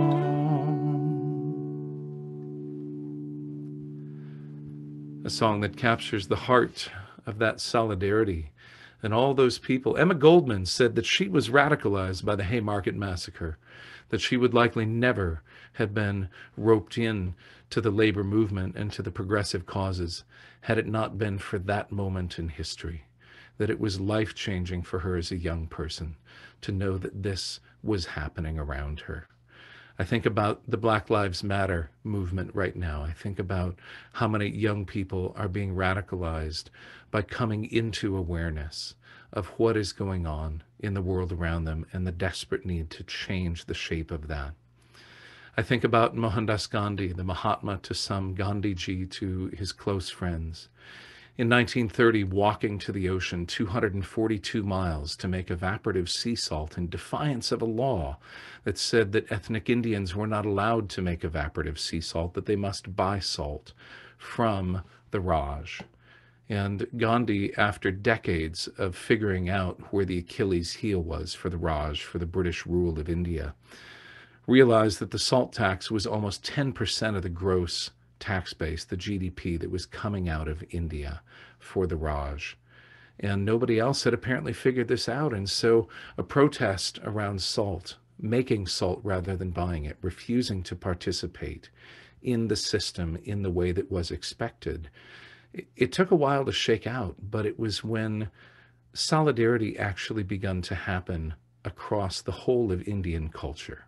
A song that captures the heart of that solidarity and all those people. Emma Goldman said that she was radicalized by the Haymarket Massacre, that she would likely never have been roped in to the labor movement and to the progressive causes had it not been for that moment in history, that it was life-changing for her as a young person to know that this was happening around her. I think about the Black Lives Matter movement right now. I think about how many young people are being radicalized by coming into awareness of what is going on in the world around them and the desperate need to change the shape of that. I think about Mohandas Gandhi, the Mahatma to some, Gandhiji to his close friends. In 1930, walking to the ocean 242 miles to make evaporative sea salt in defiance of a law that said that ethnic Indians were not allowed to make evaporative sea salt, that they must buy salt from the Raj. And Gandhi, after decades of figuring out where the Achilles heel was for the Raj, for the British rule of India, realized that the salt tax was almost 10% of the gross tax base, the GDP that was coming out of India for the Raj. And nobody else had apparently figured this out. And so a protest around salt, making salt rather than buying it, refusing to participate in the system in the way that was expected. It took a while to shake out, but it was when solidarity actually begun to happen across the whole of Indian culture.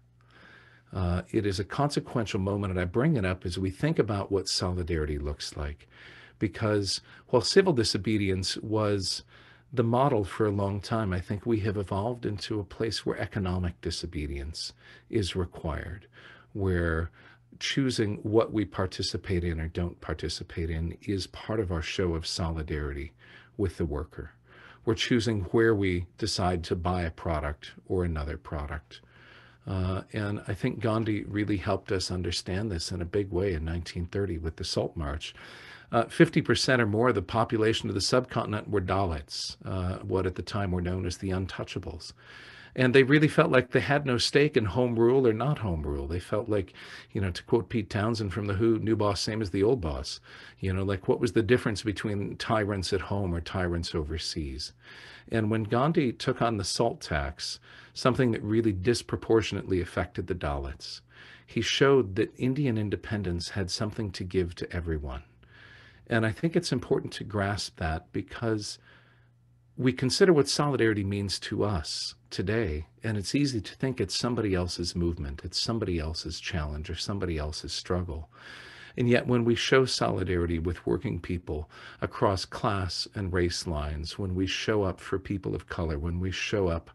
It is a consequential moment, and I bring it up as we think about what solidarity looks like. Because while civil disobedience was the model for a long time, I think we have evolved into a place where economic disobedience is required, where choosing what we participate in or don't participate in is part of our show of solidarity with the worker. We're choosing where we decide to buy a product or another product. And I think Gandhi really helped us understand this in a big way in 1930 with the Salt March. 50% or more of the population of the subcontinent were Dalits, what at the time were known as the untouchables. And they really felt like they had no stake in home rule or not home rule. They felt like, to quote Pete Townsend from The Who, new boss, same as the old boss. Like what was the difference between tyrants at home or tyrants overseas? And when Gandhi took on the salt tax, something that really disproportionately affected the Dalits, he showed that Indian independence had something to give to everyone. And I think it's important to grasp that because we consider what solidarity means to us today, and it's easy to think it's somebody else's movement, it's somebody else's challenge or somebody else's struggle. And yet when we show solidarity with working people across class and race lines, when we show up for people of color, when we show up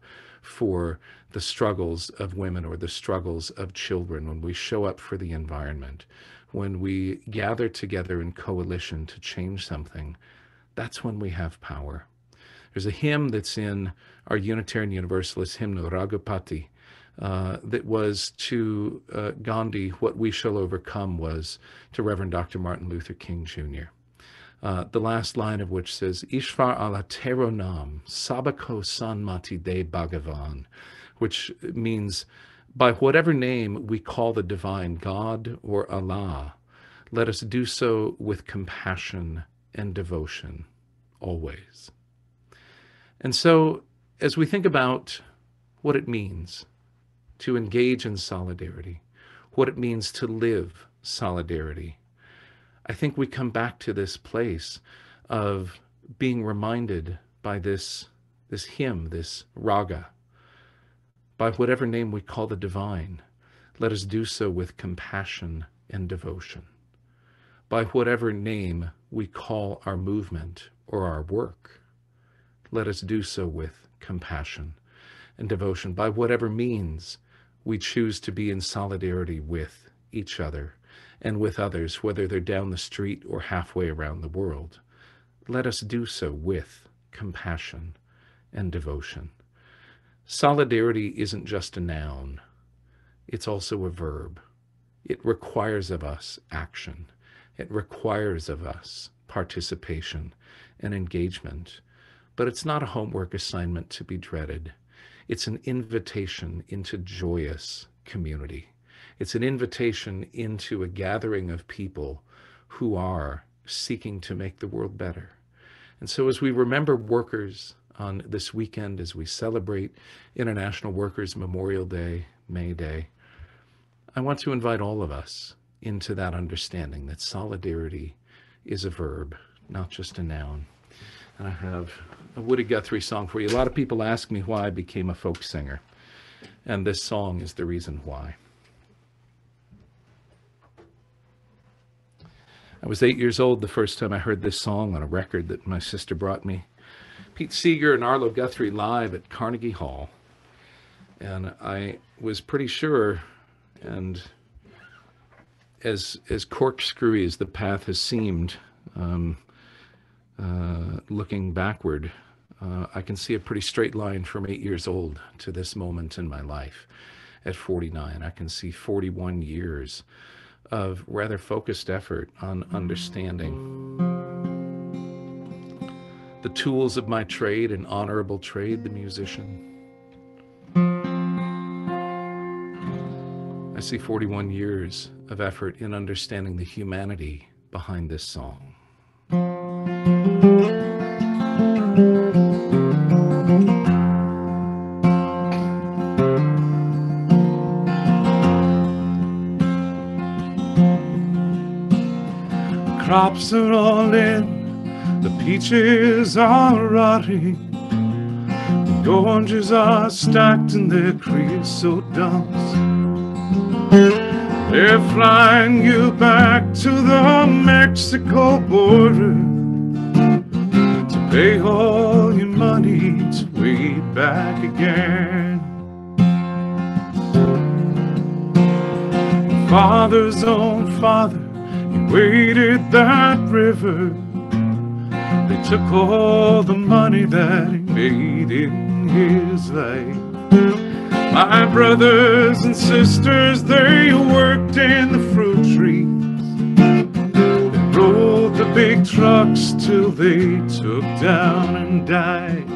for the struggles of women or the struggles of children, when we show up for the environment, when we gather together in coalition to change something, that's when we have power. There's a hymn that's in our Unitarian Universalist hymnal, Raghupati, that was to Gandhi, what we shall overcome was to Reverend Dr. Martin Luther King Jr. The last line of which says, Ishvar ala tero nam, sabako sanmati de Bhagavan, which means, by whatever name we call the divine, God or Allah, let us do so with compassion and devotion, always. And so, as we think about what it means to engage in solidarity, what it means to live solidarity, I think we come back to this place of being reminded by this hymn, this raga, by whatever name we call the divine, let us do so with compassion and devotion. By whatever name we call our movement or our work, let us do so with compassion and devotion. By whatever means we choose to be in solidarity with each other and with others, whether they're down the street or halfway around the world, let us do so with compassion and devotion. Solidarity isn't just a noun, it's also a verb. It requires of us action. It requires of us participation and engagement. But it's not a homework assignment to be dreaded. It's an invitation into joyous community. It's an invitation into a gathering of people who are seeking to make the world better. And so as we remember workers on this weekend, as we celebrate International Workers' Memorial Day, May Day, I want to invite all of us into that understanding that solidarity is a verb, not just a noun. And I have a Woody Guthrie song for you. A lot of people ask me why I became a folk singer, and this song is the reason why. I was 8 years old the first time I heard this song on a record that my sister brought me. Pete Seeger and Arlo Guthrie live at Carnegie Hall. And I was pretty sure, and as corkscrewy as the path has seemed, looking backward, I can see a pretty straight line from 8 years old to this moment in my life at 49. I can see 41 years of rather focused effort on understanding the tools of my trade, an honorable trade, the musician. I see 41 years of effort in understanding the humanity behind this song. Crops are all in, the peaches are rotting, the oranges are stacked in their creosote dumps. They're flying you back to the Mexico border to pay all your money to wait back again. Father's own father, he waded that river. They took all the money that he made in his life. My brothers and sisters, they worked in the fruit trees. They rode the big trucks till they took down and died.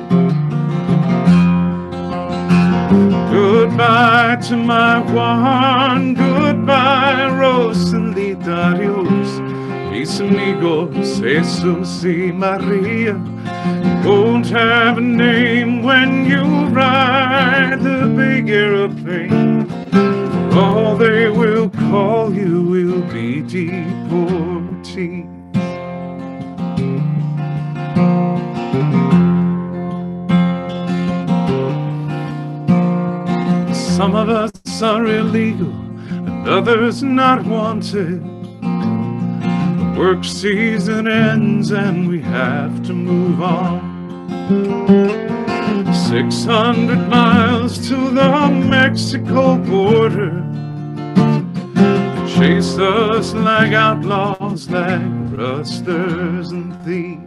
Goodbye to my Juan, goodbye Rosalita, adios, mis amigos, Jesus y Maria. You won't have a name when you ride the big aeroplane. For all they will call you will be deportees. Some of us are illegal and others not wanted. The work season ends and we have to move on. 600 miles to the Mexico border. They chase us like outlaws, like rustlers and thieves.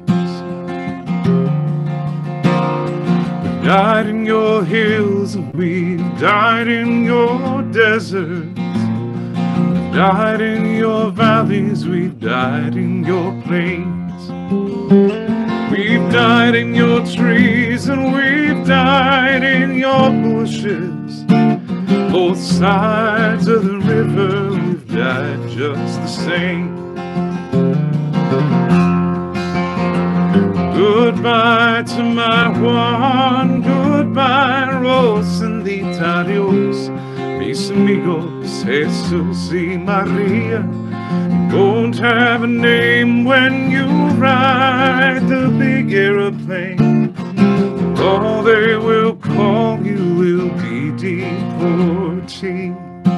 We've died in your hills and we've died in your deserts. We've died in your valleys, we've died in your plains. We've died in your trees and we've died in your bushes. Both sides of the river, we've died just the same. Goodbye to my Juan, goodbye Rosalita, adios, mis amigos, Jesus y Maria. Don't have a name when you ride the big aeroplane. All they will call you will be deportee.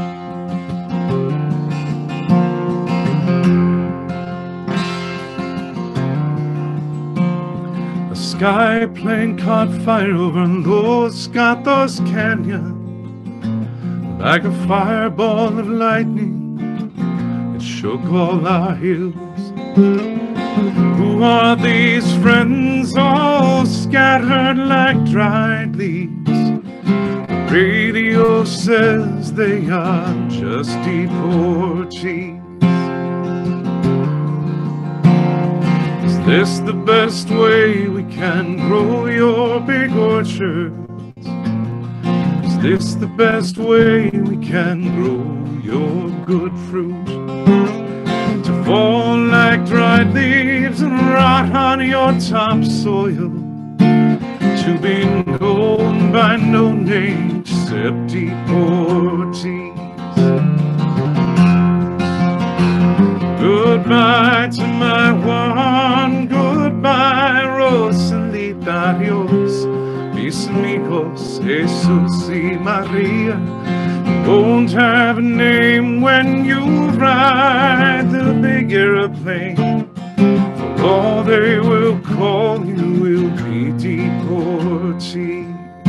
A sky plane caught fire over Los Gatos Canyon. Like a fireball of lightning, shook all our hills. Who are these friends all scattered like dried leaves? The radio says they are just deportees. Is this the best way we can grow your big orchards? Is this the best way we can grow your good fruit? To fall like dried leaves and rot on your topsoil, to be known by no name except deportees. Goodbye to my Juan, goodbye Rosalita, adios, mis amigos, Jesus y Maria. Don't have a name when you ride the big aeroplane. For all they will call you will be deportees.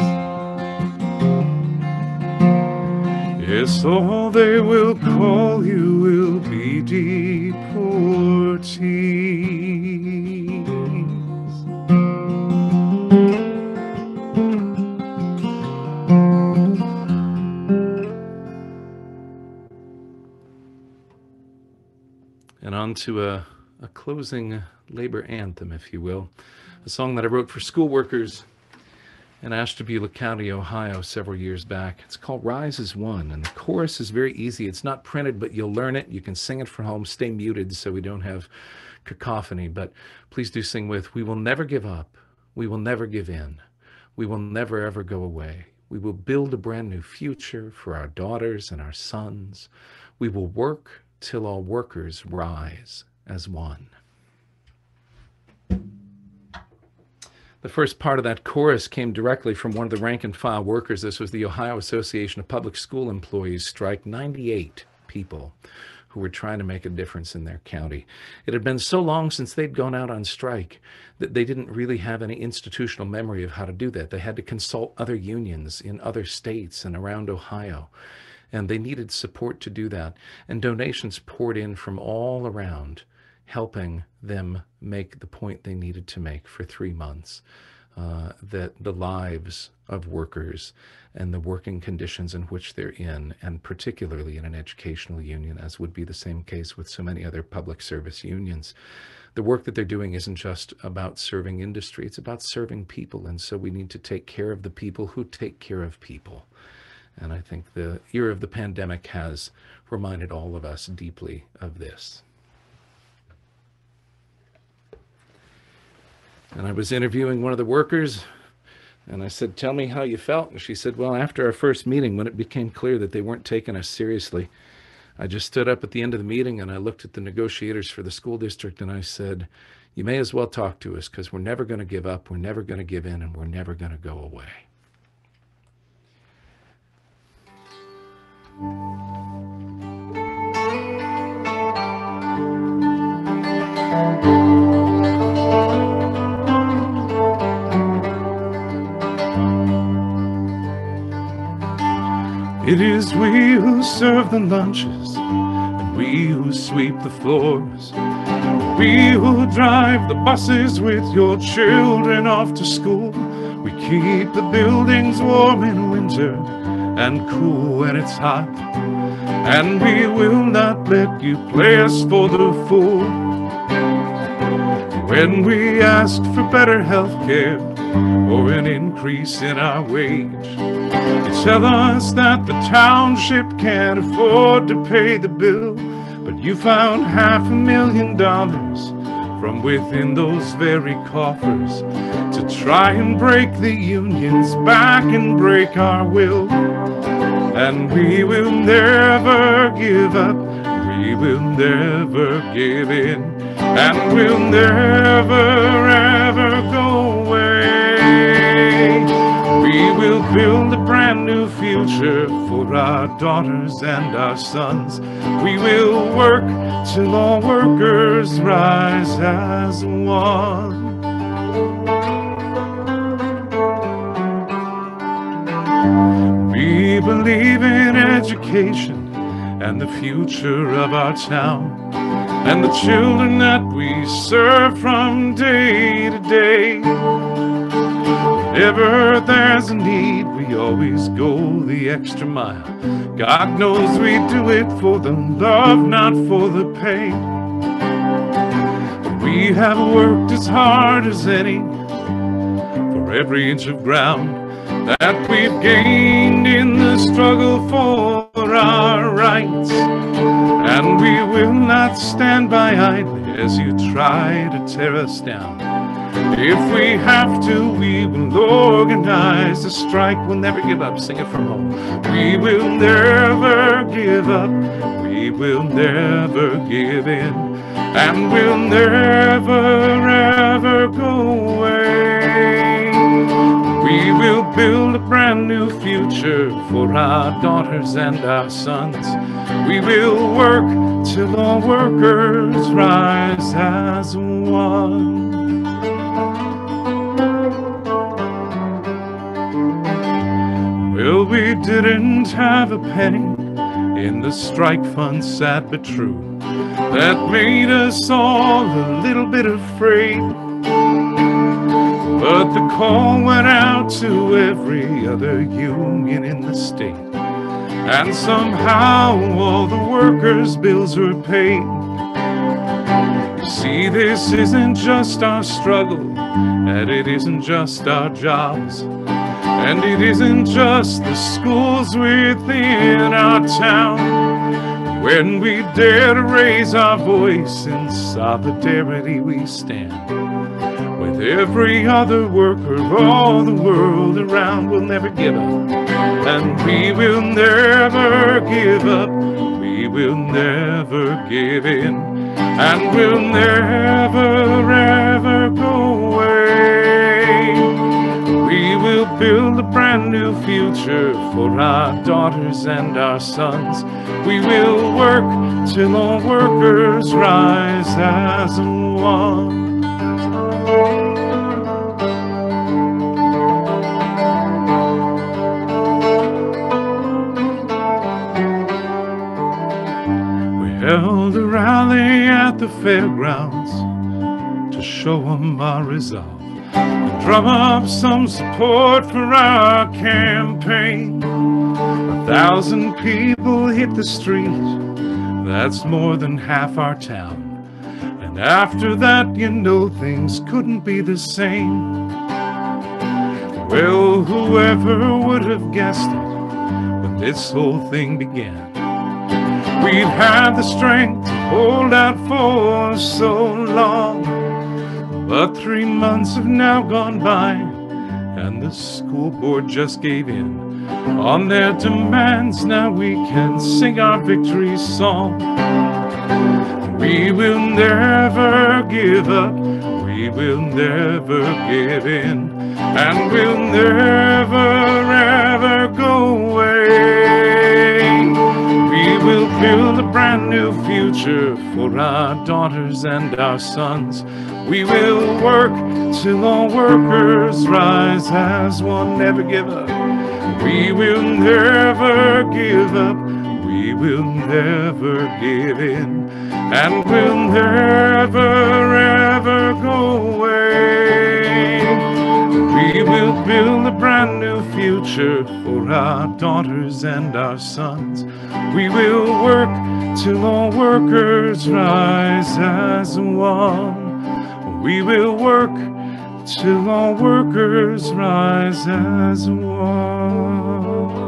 Yes, all they will call you will be deportees. And on to a closing labor anthem, if you will. A song that I wrote for school workers in Ashtabula County, Ohio, several years back. It's called Rise as One, and the chorus is very easy. It's not printed, but you'll learn it. You can sing it from home. Stay muted so we don't have cacophony, but please do sing with. We will never give up. We will never give in. We will never, ever go away. We will build a brand new future for our daughters and our sons. We will work till all workers rise as one. The first part of that chorus came directly from one of the rank and file workers. This was the Ohio Association of Public School Employees strike. 98 people who were trying to make a difference in their county. It had been so long since they'd gone out on strike that they didn't really have any institutional memory of how to do that. They had to consult other unions in other states and around Ohio, and they needed support to do that. And donations poured in from all around, helping them make the point they needed to make for 3 months, that the lives of workers and the working conditions in which they're in, and particularly in an educational union, as would be the same case with so many other public service unions, the work that they're doing isn't just about serving industry, it's about serving people. And so we need to take care of the people who take care of people. And I think the year of the pandemic has reminded all of us deeply of this. And I was interviewing one of the workers, and I said, "Tell me how you felt." And she said, "Well, after our first meeting, when it became clear that they weren't taking us seriously, I just stood up at the end of the meeting and I looked at the negotiators for the school district and I said, you may as well talk to us, because we're never going to give up, we're never going to give in, and we're never going to go away." serve the lunches, and we who sweep the floors, we who drive the buses with your children off to school. We keep the buildings warm in winter and cool when it's hot, and we will not let you play us for the fool. When we ask for better health care or an increase in our wage, you tell us that the township can't afford to pay the bill, but you found $500,000 from within those very coffers to try and break the union's back and break our will. And we will never give up, we will never give in, and we'll never ever go away. We will build a brand new future for our daughters and our sons. We will work till all workers rise as one. We believe in education and the future of our town, and the children that we serve from day to day. Whenever there's a need, we always go the extra mile. God knows we do it for the love, not for the pay. We have worked as hard as any for every inch of ground that we've gained in the struggle for our rights. And we will not stand by idly as you try to tear us down. If we have to, we will organize a strike. We'll never give up. Sing it from home. We will never give up. We will never give in. And we'll never ever go away. We will build a brand new future for our daughters and our sons. We will work till all workers rise as one. Well, we didn't have a penny in the strike fund, sad but true, that made us all a little bit afraid. But the call went out to every other union in the state, and somehow all the workers' bills were paid. You see, this isn't just our struggle, and it isn't just our jobs, and it isn't just the schools within our town. When we dare to raise our voice in solidarity, we stand with every other worker all the world around. We'll never give up, and we will never give up. We will never give in, and we'll never ever go away. We will build a brand new future for our daughters and our sons. We will work till all workers rise as one. We held a rally at the fairgrounds to show them our resolve, drum up some support for our campaign. 1,000 people hit the street, that's more than half our town. And after that, you know, things couldn't be the same. Well, whoever would have guessed it when this whole thing began? We'd had the strength to hold out for so long, but 3 months have now gone by, and the school board just gave in on their demands. Now we can sing our victory song. We will never give up, we will never give in, and we'll never ever go away. We will build a brand new future for our daughters and our sons. We will work till all workers rise as one. Never give up. We will never give up. We will never give in, and we'll never ever go away. We will build a brand new future for our daughters and our sons. We will work till all workers rise as one. We will work till all workers rise as one.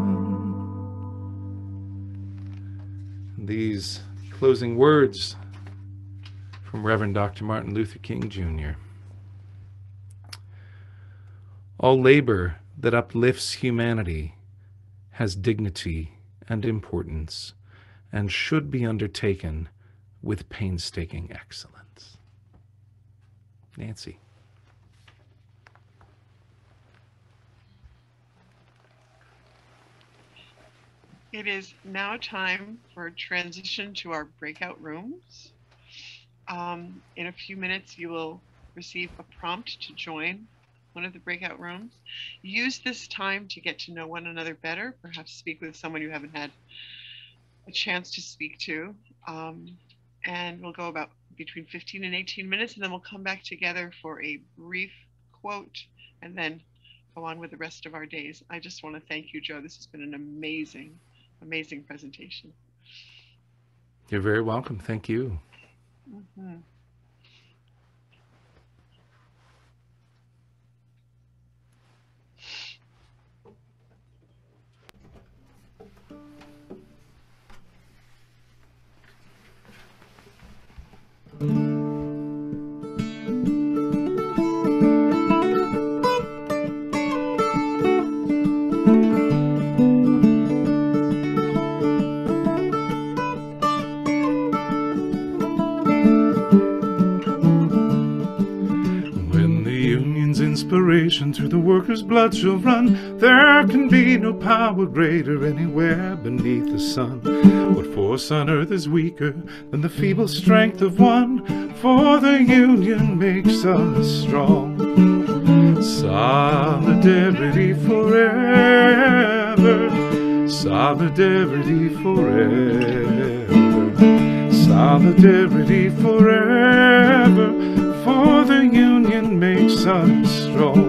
These closing words from Reverend Dr. Martin Luther King Jr. All labor that uplifts humanity has dignity and importance and should be undertaken with painstaking excellence. Nancy. It is now time for transition to our breakout rooms. In a few minutes, you will receive a prompt to join one of the breakout rooms. Use this time to get to know one another better, perhaps speak with someone you haven't had a chance to speak to. And we'll go about between 15 and 18 minutes, and then we'll come back together for a brief quote and then go on with the rest of our days. I just want to thank you, Joe. This has been an amazing presentation. You're very welcome. Thank you. Mm-hmm. Through the workers' blood shall run. There can be no power greater anywhere beneath the sun. What force on earth is weaker than the feeble strength of one? For the union makes us strong. Solidarity forever. Solidarity forever. Solidarity forever. For the union makes us strong.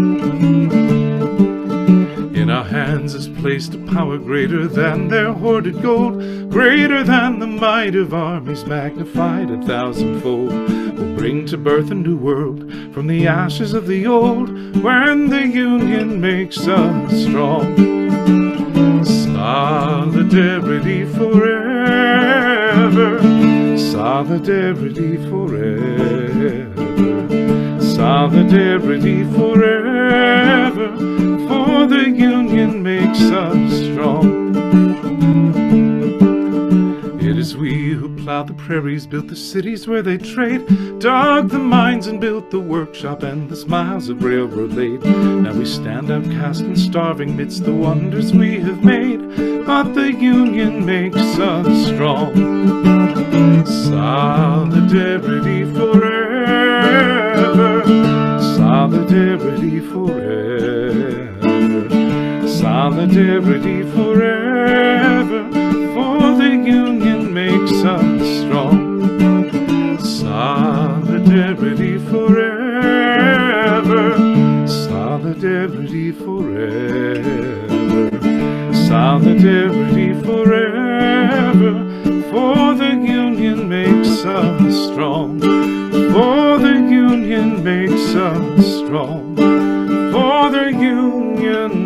In our hands is placed a power greater than their hoarded gold, greater than the might of armies magnified 1,000-fold. Will bring to birth a new world from the ashes of the old, when the union makes us strong. Solidarity forever. Solidarity forever. Solidarity forever. For the union makes us strong. It is we who plowed the prairies, built the cities where they trade, dug the mines and built the workshop, endless miles of railroad laid. Now we stand outcast and starving midst the wonders we have made, but the union makes us strong. Solidarity forever. Solidarity forever. Solidarity forever. For the union makes us strong. Solidarity forever. Solidarity forever. Solidarity forever. For the union makes us strong. For the union makes us strong. For the union